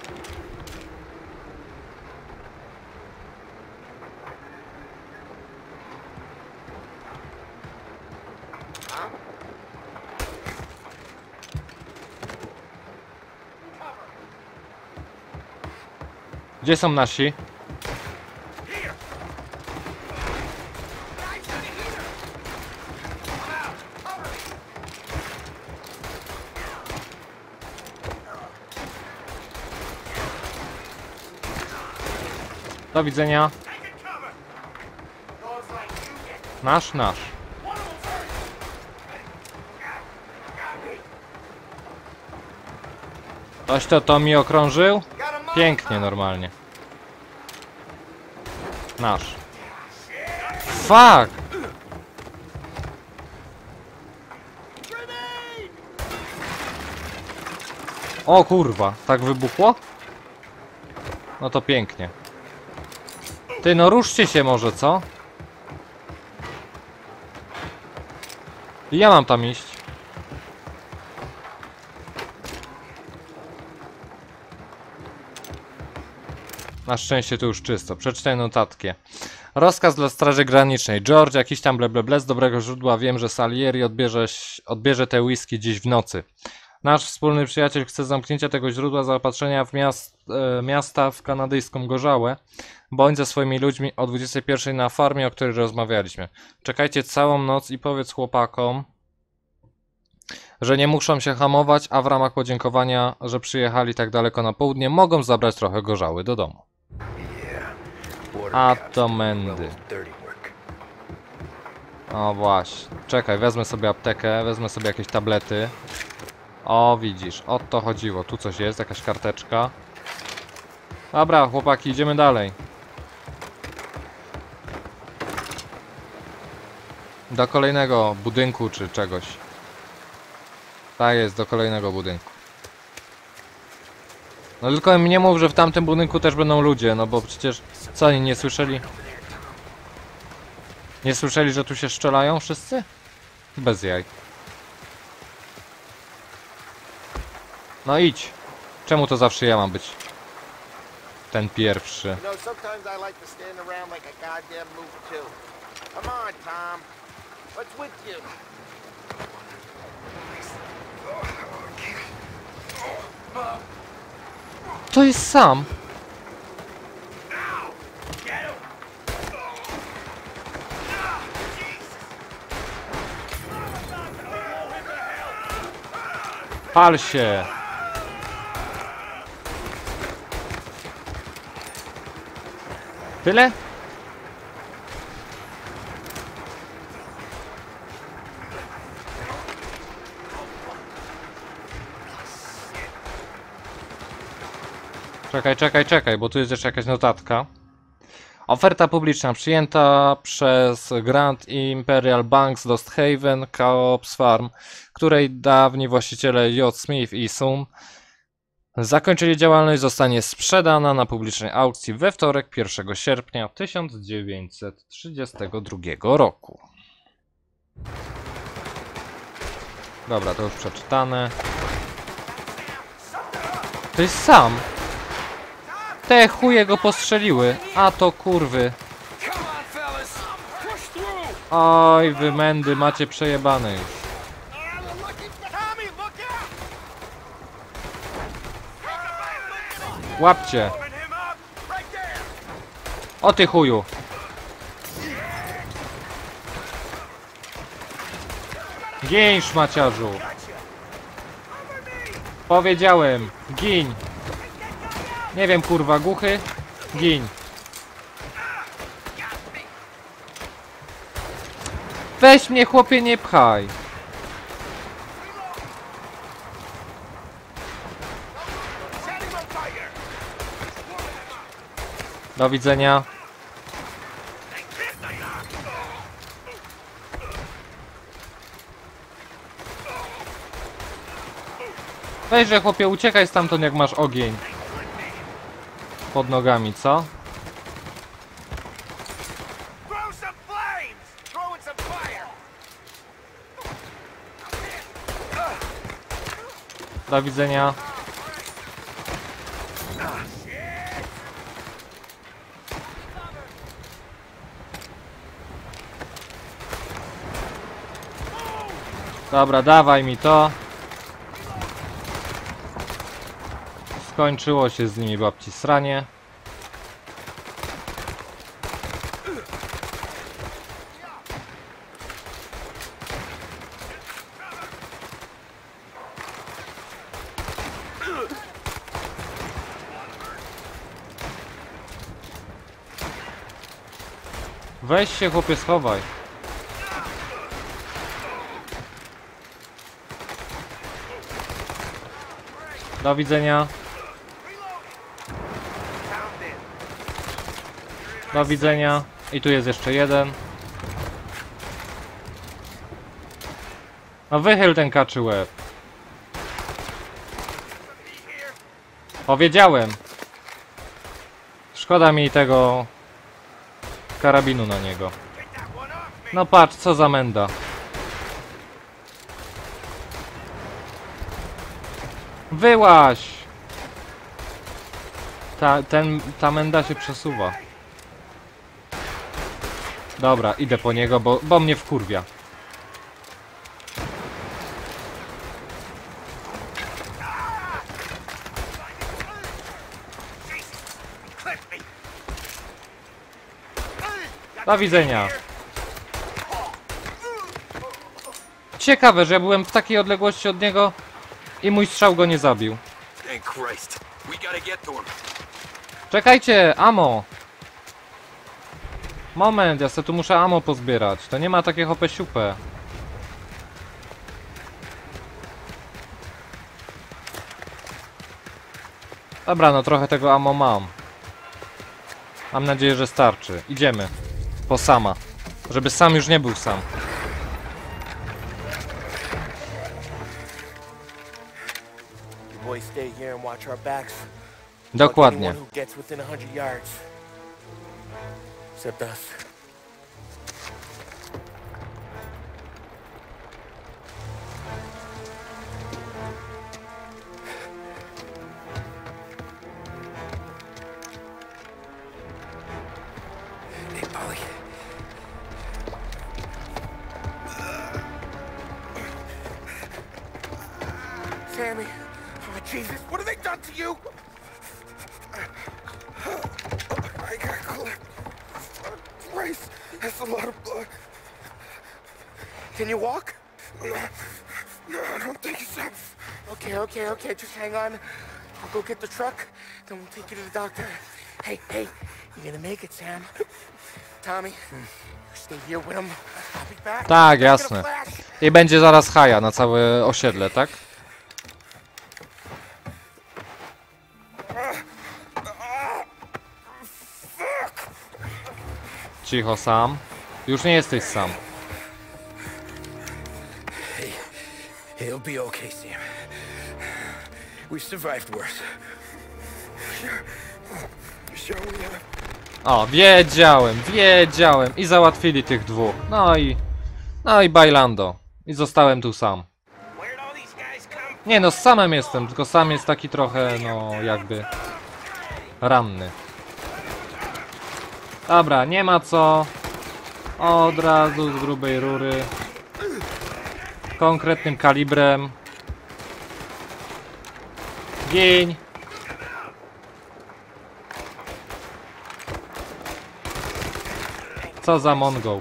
Gdzie są nasi? Do widzenia. Nasz, nasz. Ktoś to to mi okrążył? Pięknie, normalnie. Nasz. Fuck! O kurwa, tak wybuchło? No to pięknie. Ty, no ruszcie się może, co? I ja mam tam iść. Na szczęście tu już czysto. Przeczytaj notatki. Rozkaz dla Straży Granicznej. George, jakiś tam bleble z dobrego źródła. Wiem, że Salieri odbierze, odbierze te whisky dziś w nocy. Nasz wspólny przyjaciel chce zamknięcia tego źródła, zaopatrzenia w miast, e, miasta w kanadyjską gorzałę. Bądź ze swoimi ludźmi o dwudziestej pierwszej na farmie, o której rozmawialiśmy. Czekajcie całą noc i powiedz chłopakom, że nie muszą się hamować, a w ramach podziękowania, że przyjechali tak daleko na południe, mogą zabrać trochę gorzały do domu. A to mędy. O właśnie. Czekaj, wezmę sobie aptekę, wezmę sobie jakieś tablety. O, widzisz, o to chodziło. Tu coś jest, jakaś karteczka. Dobra, chłopaki, idziemy dalej. Do kolejnego budynku czy czegoś. Tak jest, do kolejnego budynku. No tylko mi nie mów, że w tamtym budynku też będą ludzie, no bo przecież... Co, oni nie słyszeli? Nie słyszeli, że tu się strzelają wszyscy? Bez jaj. No idź. Czemu to zawsze ja mam być ten pierwszy? To jest Sam. Pal się. Tyle? Czekaj, czekaj, czekaj, bo tu jest jeszcze jakaś notatka. Oferta publiczna przyjęta przez Grand Imperial Banks Lost Haven Coops Farm, której dawni właściciele J. Smith i Son zakończyli działalność, zostanie sprzedana na publicznej aukcji we wtorek pierwszego sierpnia tysiąc dziewięćset trzydziestego drugiego roku. Dobra, to już przeczytane. To jest Sam. Te chuje go postrzeliły, a to kurwy. Oj, wy mędy, macie przejebane już. Łapcie. O ty chuju. Giń, szmaciarzu. Powiedziałem, giń. Nie wiem, kurwa, głuchy. Giń. Weź mnie, chłopie, nie pchaj. Do widzenia. Weźże, chłopie, uciekaj stamtąd, jak masz ogień pod nogami, co? Do widzenia. Dobra, dawaj mi to. Skończyło się z nimi, babci sranie. Weź się, chłopie, schowaj. Do widzenia. Do widzenia. I tu jest jeszcze jeden. No wychyl ten kaczy łeb. Powiedziałem. Szkoda mi tego karabinu na niego. No patrz, co za menda. Wyłaź! Ta, ten, ta menda się przesuwa. Dobra, idę po niego, bo, bo mnie wkurwia. Do widzenia. Ciekawe, że ja byłem w takiej odległości od niego i mój strzał go nie zabił. Czekajcie, ammo. Moment, ja sobie tu muszę ammo pozbierać. To nie ma takie hopę siupę. Dobra, no trochę tego ammo mam. Mam nadzieję, że starczy. Idziemy. Po sama. Żeby sam już nie był sam. Dokładnie. Hey, Polly. Sammy. Oh, Jesus, what have they done to you? I got clipped. Christ, that's a lot of blood. Can you walk? No, no, I don't think so. Okay, okay, okay, just hang on. I'll go get the truck, then we'll take you to the doctor. Hey, hey, you're gonna make it, Sam. Tommy, stay here with him. I'll be back. Tak, jasne. I będzie zaraz haja na całe osiedle, tak? Cicho, Sam. Już nie jesteś sam. Hey, it'll be okay, Sam. We've survived worse. Sure we have. O, wiedziałem, wiedziałem. I załatwili tych dwóch. No i... No i bailando. I zostałem tu sam. Nie no, z samym jestem, tylko sam jest taki trochę, no jakby... ranny. Dobra, nie ma co. Od razu z grubej rury. Konkretnym kalibrem. Gień. Co za Mongol.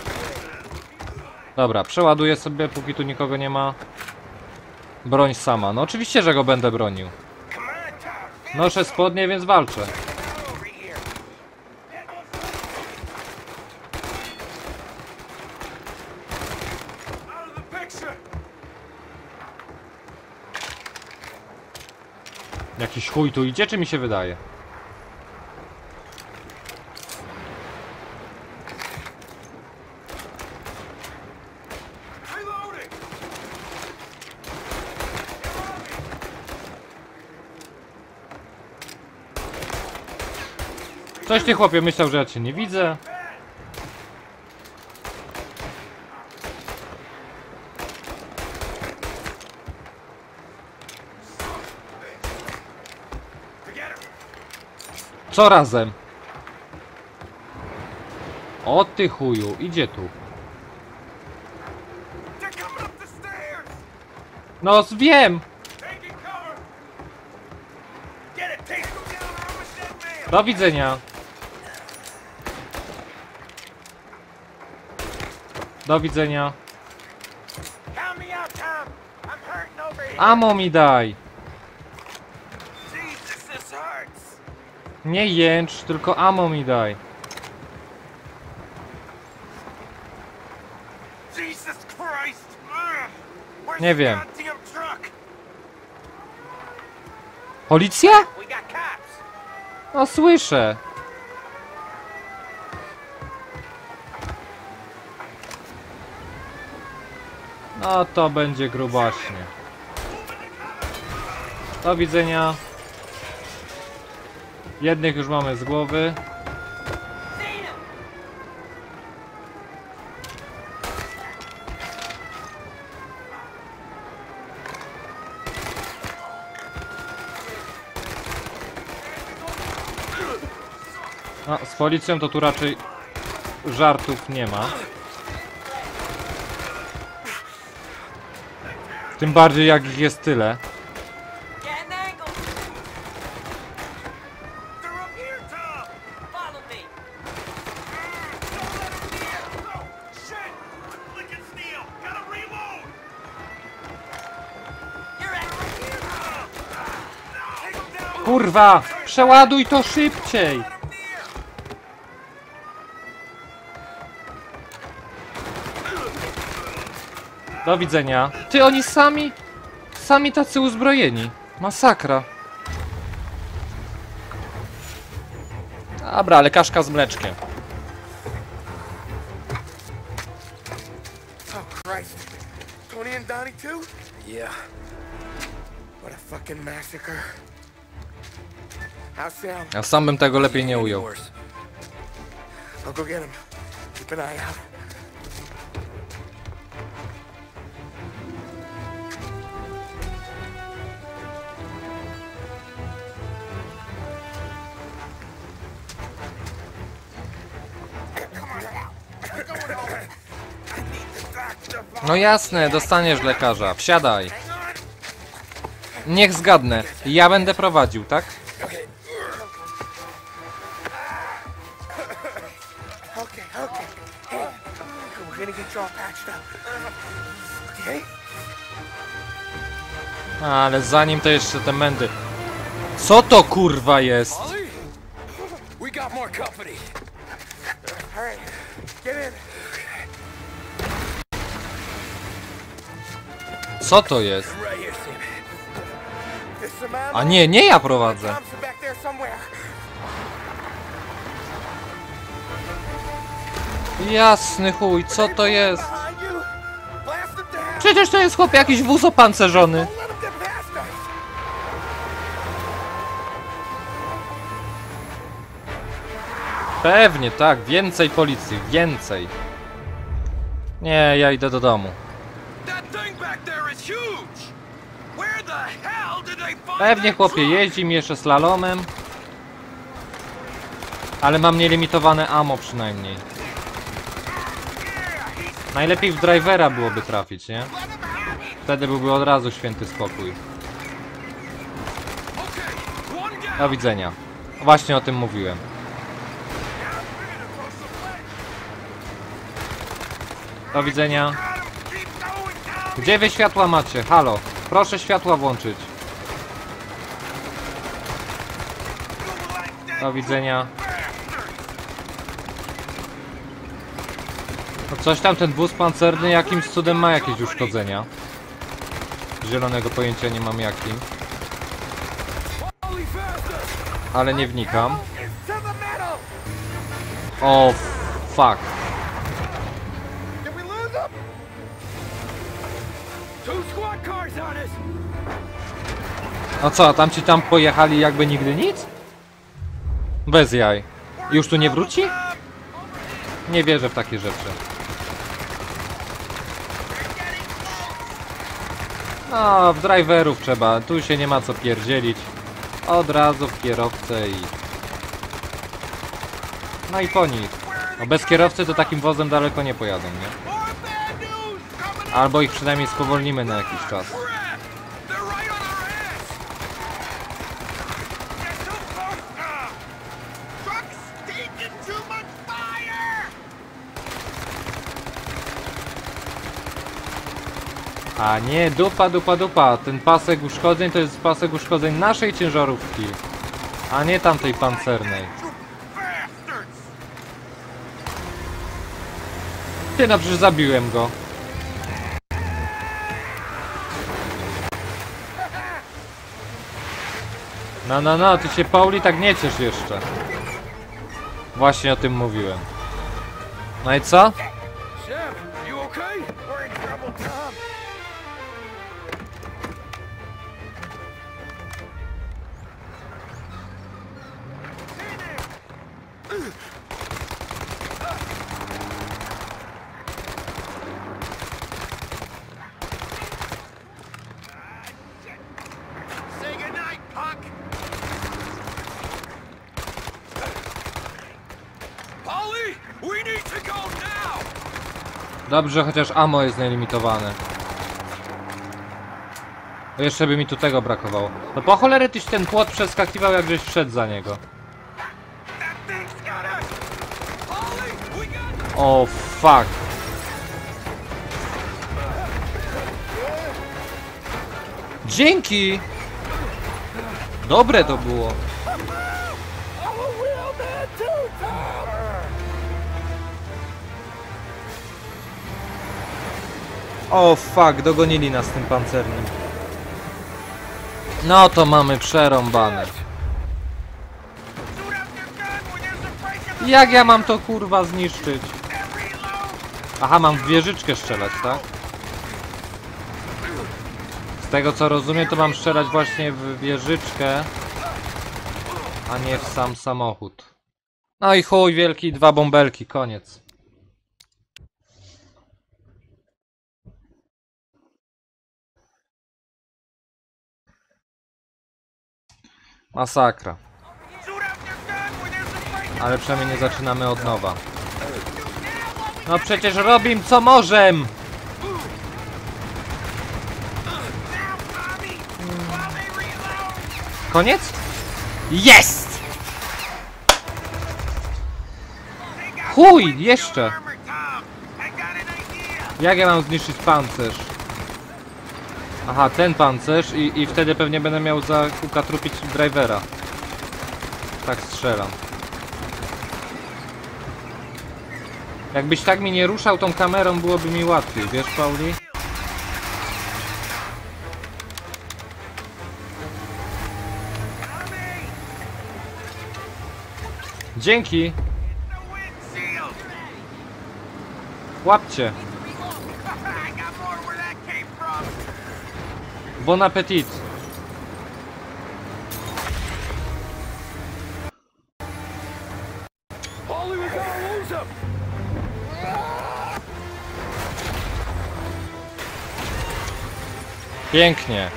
Dobra, przeładuję sobie, póki tu nikogo nie ma. Broń sama. No oczywiście, że go będę bronił. Noszę spodnie, więc walczę. Jakiś chuj tu idzie, czy mi się wydaje? Coś ty, chłopie, myślał, że ja cię nie widzę. Co razem? O ty chuju, idzie tu. No wiem! Do widzenia. Do widzenia. Amo mi daj. Nie jęcz, tylko amo mi daj. Nie wiem. Policja? No słyszę. No to będzie grubaśnie. Do widzenia. Jednych już mamy z głowy. No, z policją to tu raczej żartów nie ma. Tym bardziej jak ich jest tyle. Kurwa! Przeładuj to szybciej! Do widzenia. Ty, oni sami... Sami tacy uzbrojeni. Masakra. Dobra, ale kaszka z mleczkiem. Oh Christ. Tony and Donnie too? Yeah. What a fucking massacre. How's Sam? Ja sam bym tego lepiej nie ujął. I'll go get him. Keep an eye out. No jasne, dostaniesz lekarza. Wsiadaj. Niech zgadnę. Ja będę prowadził, tak? Okay, okay. Hey, we're gonna get you all patched up. Okay? Ale zanim to jeszcze te mędy. Co to kurwa jest? We got more company. All right, get in. Co to jest? Right here, Sam. There's some ammo. A nie, nie ja prowadzę. Thompson back there somewhere. Jasny chuj, co to jest? Behind you. Blast them down. Przecież to jest chłop jakiś wóz opancerzony. Don't let them get past us. Pewnie, tak. Więcej policji, więcej. Nie, ja idę do domu. Pewnie chłopie jeździ mi jeszcze slalomem. Ale mam nielimitowane ammo przynajmniej. Najlepiej w drivera byłoby trafić, nie? Wtedy byłby od razu święty spokój. Do widzenia. Właśnie o tym mówiłem. Do widzenia. Gdzie wy światła macie? Halo. Proszę światła włączyć. Do widzenia. No coś tam, ten wóz pancerny jakimś cudem ma jakieś uszkodzenia. Zielonego pojęcia nie mam jakim. Ale nie wnikam. O, fuck. No co, tam ci tam pojechali jakby nigdy nic? Bez jaj. Już tu nie wróci? Nie wierzę w takie rzeczy. No, w driverów trzeba, tu się nie ma co pierdzielić. Od razu w kierowcę i... No i po nich. No bez kierowcy to takim wozem daleko nie pojadą, nie? Albo ich przynajmniej spowolnimy na jakiś czas. A nie, dupa, dupa, dupa. Ten pasek uszkodzeń to jest pasek uszkodzeń naszej ciężarówki, a nie tamtej pancernej. Ty, no przecież zabiłem go. No, no, no, ty się, Pauli, tak nie ciesz jeszcze. Właśnie o tym mówiłem. No i co? Dobrze, chociaż ammo jest nielimitowane. To jeszcze by mi tu tego brakowało. No po cholerę tyś ten płot przeskakiwał, jak żeś wszedł za niego. O, fuck. Dzięki! Dobre to było. O fuck, dogonili nas tym pancernym. No to mamy przerąbane. Jak ja mam to kurwa zniszczyć? Aha, mam w wieżyczkę strzelać, tak? Z tego co rozumiem, to mam strzelać właśnie w wieżyczkę, a nie w sam samochód. No i chuj wielki, dwa bąbelki, koniec. Masakra. Ale przynajmniej nie zaczynamy od nowa. No przecież robim co możem! Koniec? Jest! Chuj! Jeszcze! Jak ja mam zniszczyć pancerz? Aha, ten pancerz i, i wtedy pewnie będę miał zakatrupić drivera. Tak strzelam. Jakbyś tak mi nie ruszał tą kamerą, byłoby mi łatwiej, wiesz, Pauli? Dzięki! Łapcie! Bon appetit! Pięknie!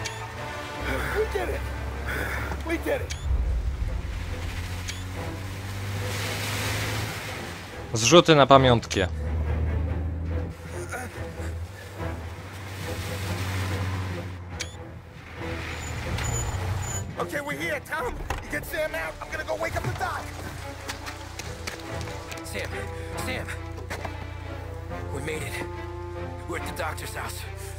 Zrzuty na pamiątkę. Okay, we're here, Tom. You get Sam out. I'm gonna go wake up the doc. Sam, Sam. We made it. We're at the doctor's house.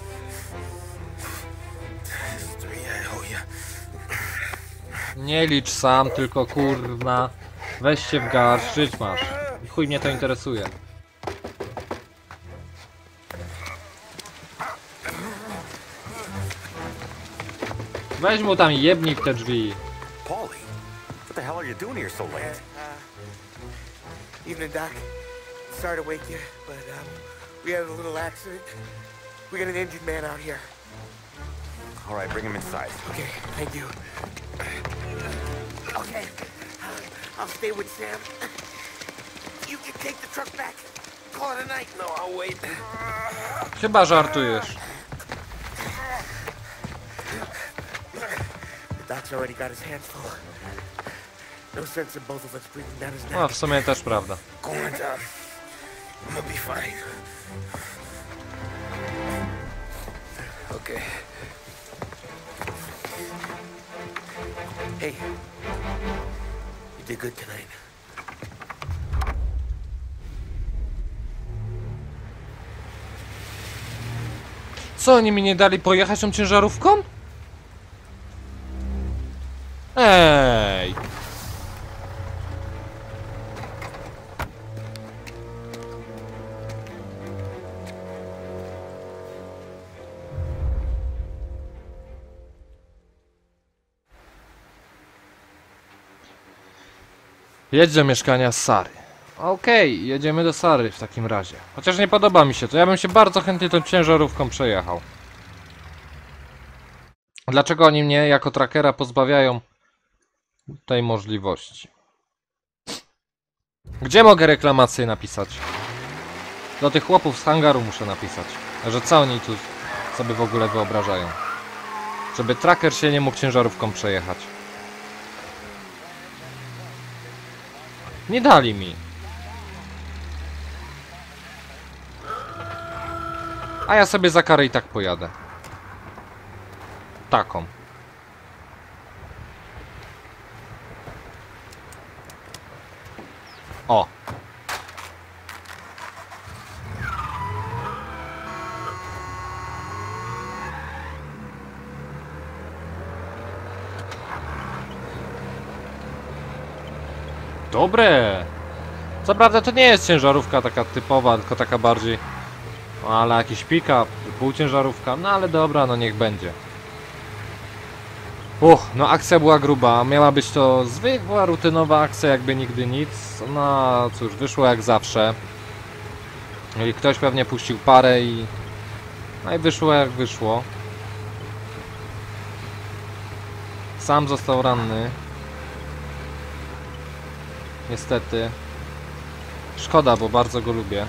Three, I owe you. Nie licz sam, tylko kurna. Weź się w garść, żyć masz. Chuj mnie to interesuje. Weź mu tam jebnij w te drzwi. Paulie, what the hell are you doing here so late? Uh, evening, Doc. Sorry to wake you, but um, we had a little accident. We got an injured man out here. All right, bring him inside. Okay, thank you. Okay, I'll stay with Sam. You can take the truck back. Call it a night. No, I'll wait. Chyba żartujesz. The doc's already got his hands full. No sense in both of us breathing down his neck. No, w sumie też prawda. Go on, Tom. I'm gonna be fine. Okay. Hey, you did good tonight. Co, oni mi nie dali pojechać tą ciężarówką? Ej! Jedź do mieszkania z Sary. Okej, okay, jedziemy do Sary w takim razie. Chociaż nie podoba mi się to, ja bym się bardzo chętnie tą ciężarówką przejechał. Dlaczego oni mnie jako trackera pozbawiają tej możliwości? Gdzie mogę reklamację napisać? Do tych chłopów z hangaru muszę napisać. Że co oni tu sobie w ogóle wyobrażają? Żeby tracker się nie mógł ciężarówką przejechać. Nie dali mi. A ja sobie za karę i tak pojadę. Taką. O. Dobre. Co prawda to nie jest ciężarówka taka typowa, tylko taka bardziej... Ale jakiś pick-up, półciężarówka, no ale dobra, no niech będzie. Uch, no akcja była gruba, miała być to zwykła, rutynowa akcja, jakby nigdy nic. No cóż, wyszło jak zawsze. I ktoś pewnie puścił parę i... No i wyszło jak wyszło. Sam został ranny. Niestety. Szkoda, bo bardzo go lubię.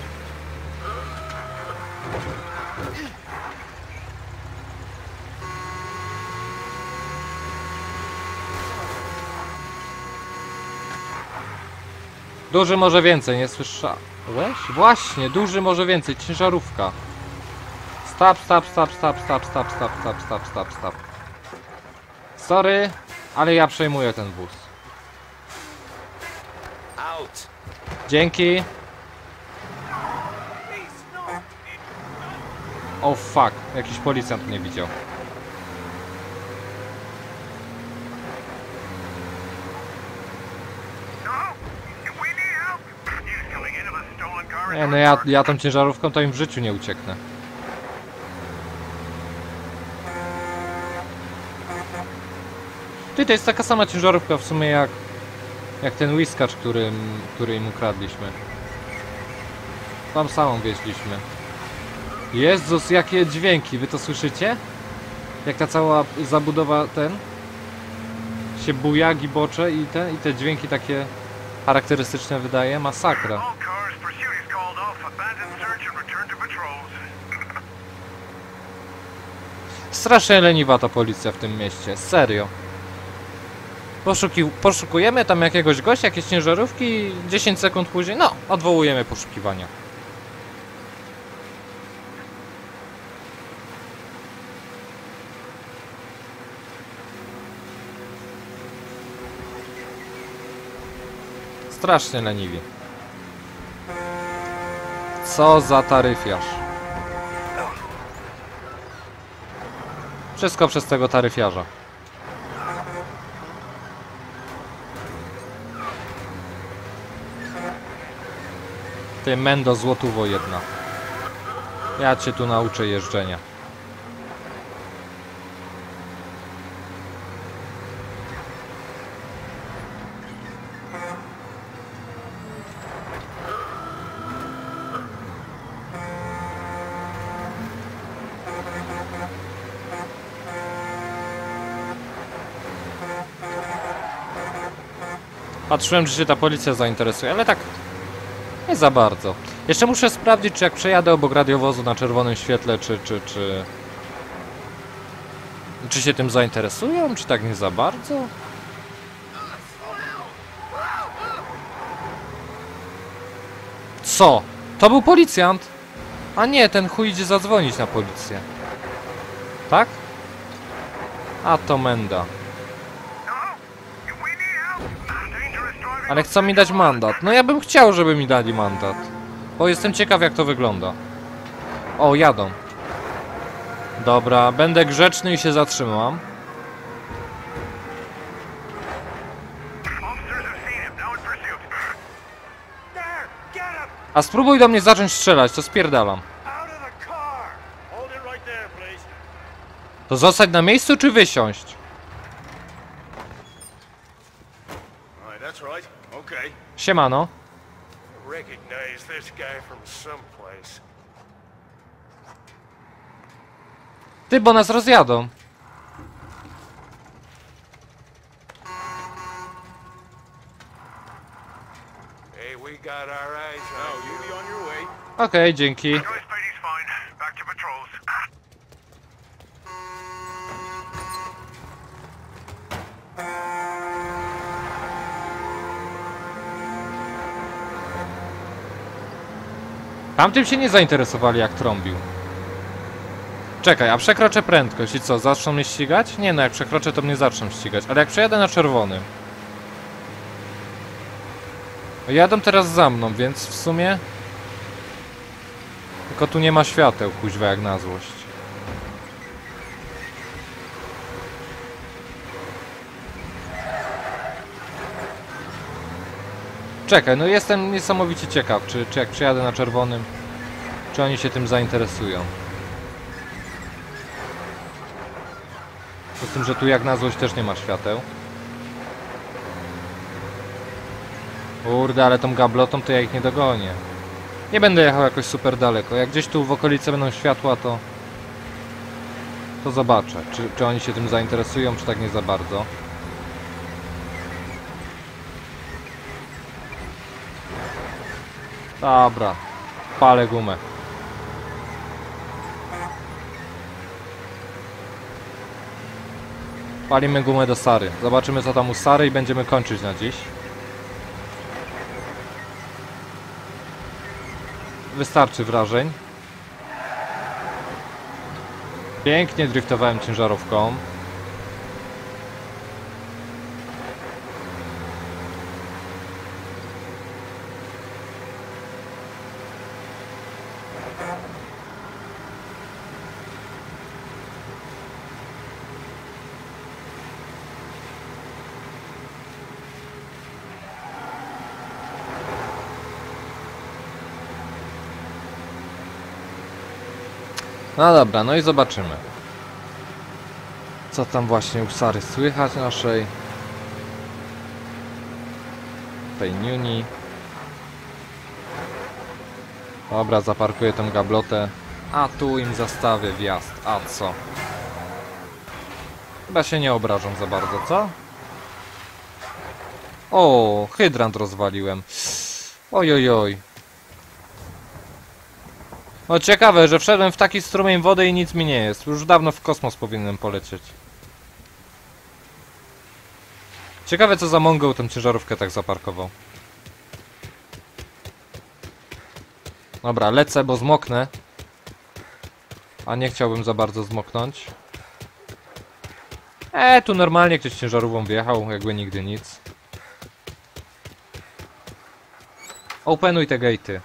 Duży może więcej, nie słyszałeś? Właśnie, duży może więcej, ciężarówka. Stop, stop, stop, stop, stop, stop, stop, stop, stop, stop, stop. Sorry, ale ja przejmuję ten wóz. Out. Dzięki. O oh, fuck, jakiś policjant mnie widział. Nie, no ja, ja tą ciężarówką to im w życiu nie ucieknę. Ty, to jest taka sama ciężarówka w sumie jak jak ten whiskacz, który, który im ukradliśmy. Tam samą wieźliśmy. Jezus, jakie dźwięki, wy to słyszycie? Jak ta cała zabudowa ten się buja, gibocze i te, i te dźwięki takie charakterystyczne wydaje, masakra. Strasznie leniwa ta policja w tym mieście, serio. Poszuki poszukujemy tam jakiegoś gościa, jakieś ciężarówki i dziesięć sekund później, no, odwołujemy poszukiwania. Strasznie leniwi. Co za taryfiarz. Wszystko przez tego taryfiarza. Ty mendo złotówo jedna. Ja cię tu nauczę jeżdżenia. Patrzyłem, czy się ta policja zainteresuje, ale tak Nie za bardzo. Jeszcze muszę sprawdzić, czy jak przejadę obok radiowozu na czerwonym świetle, czy, czy, czy... Czy się tym zainteresują, czy tak nie za bardzo? Co? To był policjant? A nie, ten chuj idzie zadzwonić na policję. Tak? A to menda. Ale chcą mi dać mandat. No ja bym chciał, żeby mi dali mandat. Bo jestem ciekaw, jak to wygląda. O, jadą. Dobra, będę grzeczny i się zatrzymam. A spróbuj do mnie zacząć strzelać, to spierdalam. To zostać na miejscu, czy wysiąść? Siemano. Ty, bo nas rozjadą. Okej, okay, dzięki. Tamtym się nie zainteresowali, jak trąbił. Czekaj, a przekroczę prędkość i co, zaczną mnie ścigać? Nie no, jak przekroczę, to mnie zaczną ścigać. Ale jak przejadę na czerwonym... Jadą teraz za mną, więc w sumie... Tylko tu nie ma świateł, kuźwa, jak na złość. Czekaj, no jestem niesamowicie ciekaw, czy, czy jak przejadę na czerwonym, czy oni się tym zainteresują. Z tym, że tu jak na złość też nie ma świateł. Kurde, ale tą gablotą to ja ich nie dogonię. Nie będę jechał jakoś super daleko. Jak gdzieś tu w okolicy będą światła, to... To zobaczę, czy, czy oni się tym zainteresują, czy tak nie za bardzo. Dobra, palę gumę. Palimy gumę do Sary. Zobaczymy, co tam u Sary i będziemy kończyć na dziś. Wystarczy wrażeń. Pięknie driftowałem ciężarówką. No dobra, no i zobaczymy, co tam właśnie u Sary słychać naszej tej Niuni. Dobra, zaparkuję tą gablotę, a tu im zastawię wjazd. A co? Chyba się nie obrażą za bardzo, co? O, hydrant rozwaliłem. Oj, oj, oj. No ciekawe, że wszedłem w taki strumień wody i nic mi nie jest. Już dawno w kosmos powinienem polecieć. Ciekawe, co za mongol tę ciężarówkę tak zaparkował. Dobra, lecę, bo zmoknę. A nie chciałbym za bardzo zmoknąć. Eee, tu normalnie ktoś ciężarówką wjechał, jakby nigdy nic. Openuj te gate'y.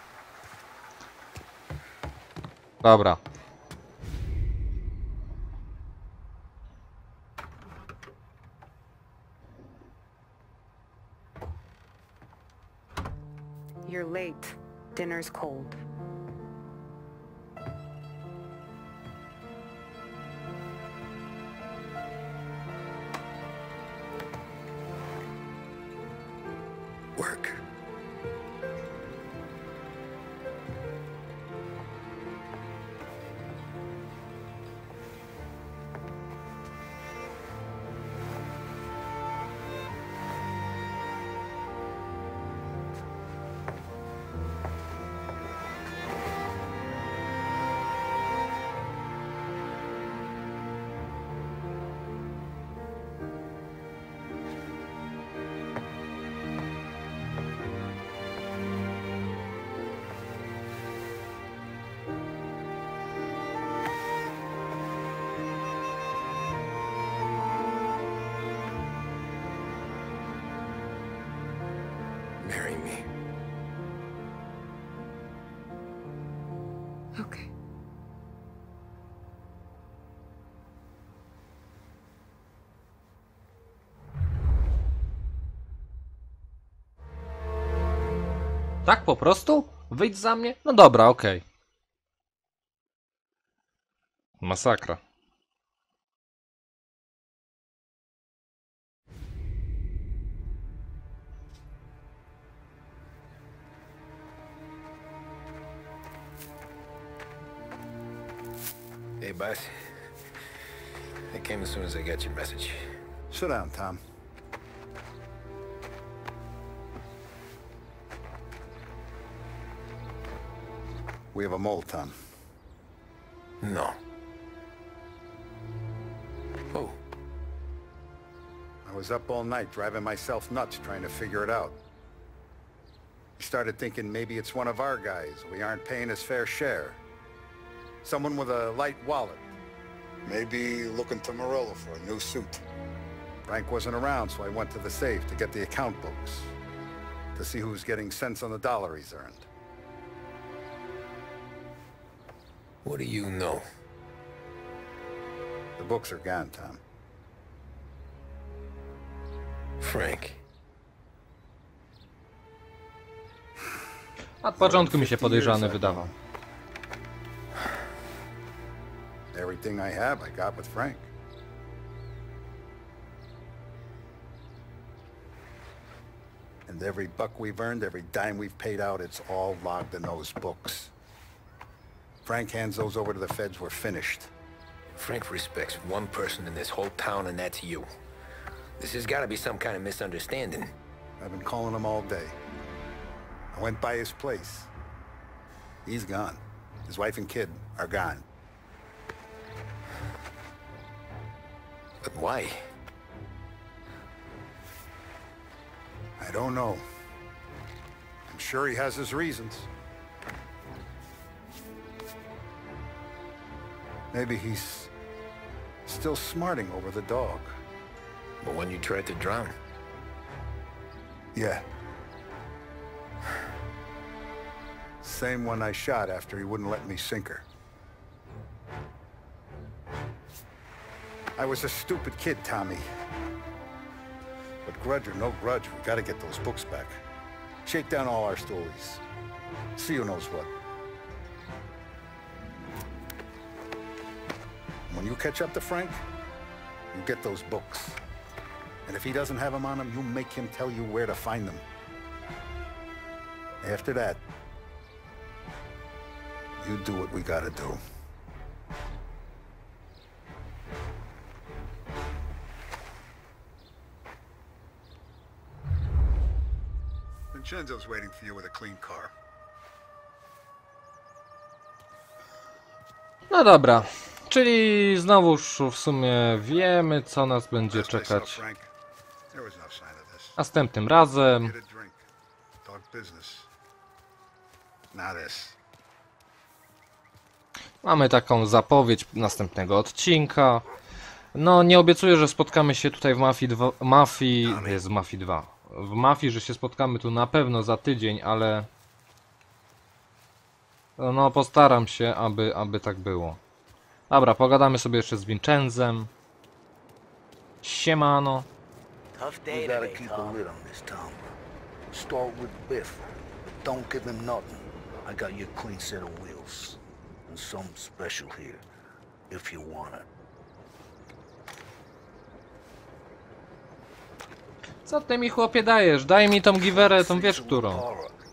Dobra. You're late. Dinner's cold. Work. Okay. Tak po prostu? Wyjdź za mnie? No dobra, okej. Okay. Masakra. Hey, boss. I came as soon as I got your message. Sit down, Tom. We have a mole, Tom. No. Oh. I was up all night driving myself nuts trying to figure it out. I started thinking maybe it's one of our guys. We aren't paying his fair share. Someone with a light wallet. Maybe looking to Morello for a new suit. Frank wasn't around, so I went to the safe to get the account books. To see who's getting cents on the dollar he's earned. What do you know? The books are gone, Tom. Frank. Od początku mi się podejrzany wydawał. Everything I have, I got with Frank. And every buck we've earned, every dime we've paid out, it's all logged in those books. Frank hands those over to the feds, we're finished. Frank respects one person in this whole town, and that's you. This has got to be some kind of misunderstanding. I've been calling him all day. I went by his place. He's gone. His wife and kid are gone. But why? I don't know. I'm sure he has his reasons. Maybe he's still smarting over the dog. But when you tried to drown? Yeah. Same one I shot after he wouldn't let me sink her. I was a stupid kid, Tommy. But grudge or no grudge, we gotta get those books back. Shake down all our stories. See who knows what. When you catch up to Frank, you get those books. And if he doesn't have them on him, you make him tell you where to find them. After that, you do what we gotta do. Vincenzo's waiting for you with a clean car. No dobra, czyli znowuż w sumie wiemy, co nas będzie czekać następnym razem. Mamy taką zapowiedź następnego odcinka. No nie obiecuję, że spotkamy się tutaj w Mafii dwa, Mafii, jest Mafii dwa. W Mafii, że się spotkamy tu na pewno za tydzień, ale no postaram się, aby, aby tak było. Dobra, pogadamy sobie jeszcze z Vincenzem. Siemano. Tough day today, Tom. Start with Biff, but don't give him nothing. I got you a clean set of wheels. And something special here, if you want it. Co ty mi, chłopie, dajesz? Daj mi tą giwerę, tą wiesz którą.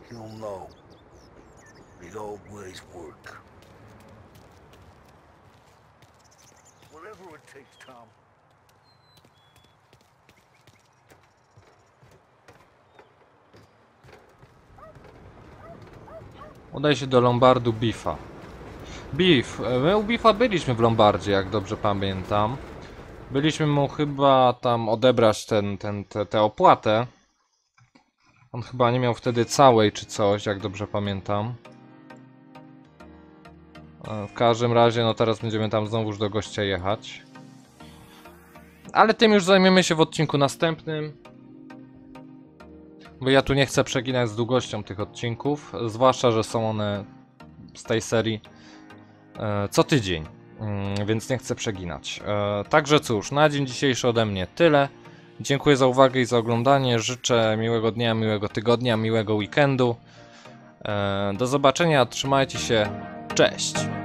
Udaj się do Lombardu Biffa. Biff. My u Biffa byliśmy w Lombardzie, jak dobrze pamiętam. Byliśmy mu chyba tam odebrać ten, ten, te, tę opłatę. On chyba nie miał wtedy całej czy coś, jak dobrze pamiętam. W każdym razie, no teraz będziemy tam znowuż do gościa jechać. Ale tym już zajmiemy się w odcinku następnym. Bo ja tu nie chcę przeginać z długością tych odcinków. Zwłaszcza, że są one z tej serii e, co tydzień, mm, więc nie chcę przeginać. E, także cóż, na dzień dzisiejszy ode mnie tyle. Dziękuję za uwagę i za oglądanie. Życzę miłego dnia, miłego tygodnia, miłego weekendu. E, do zobaczenia, trzymajcie się, cześć!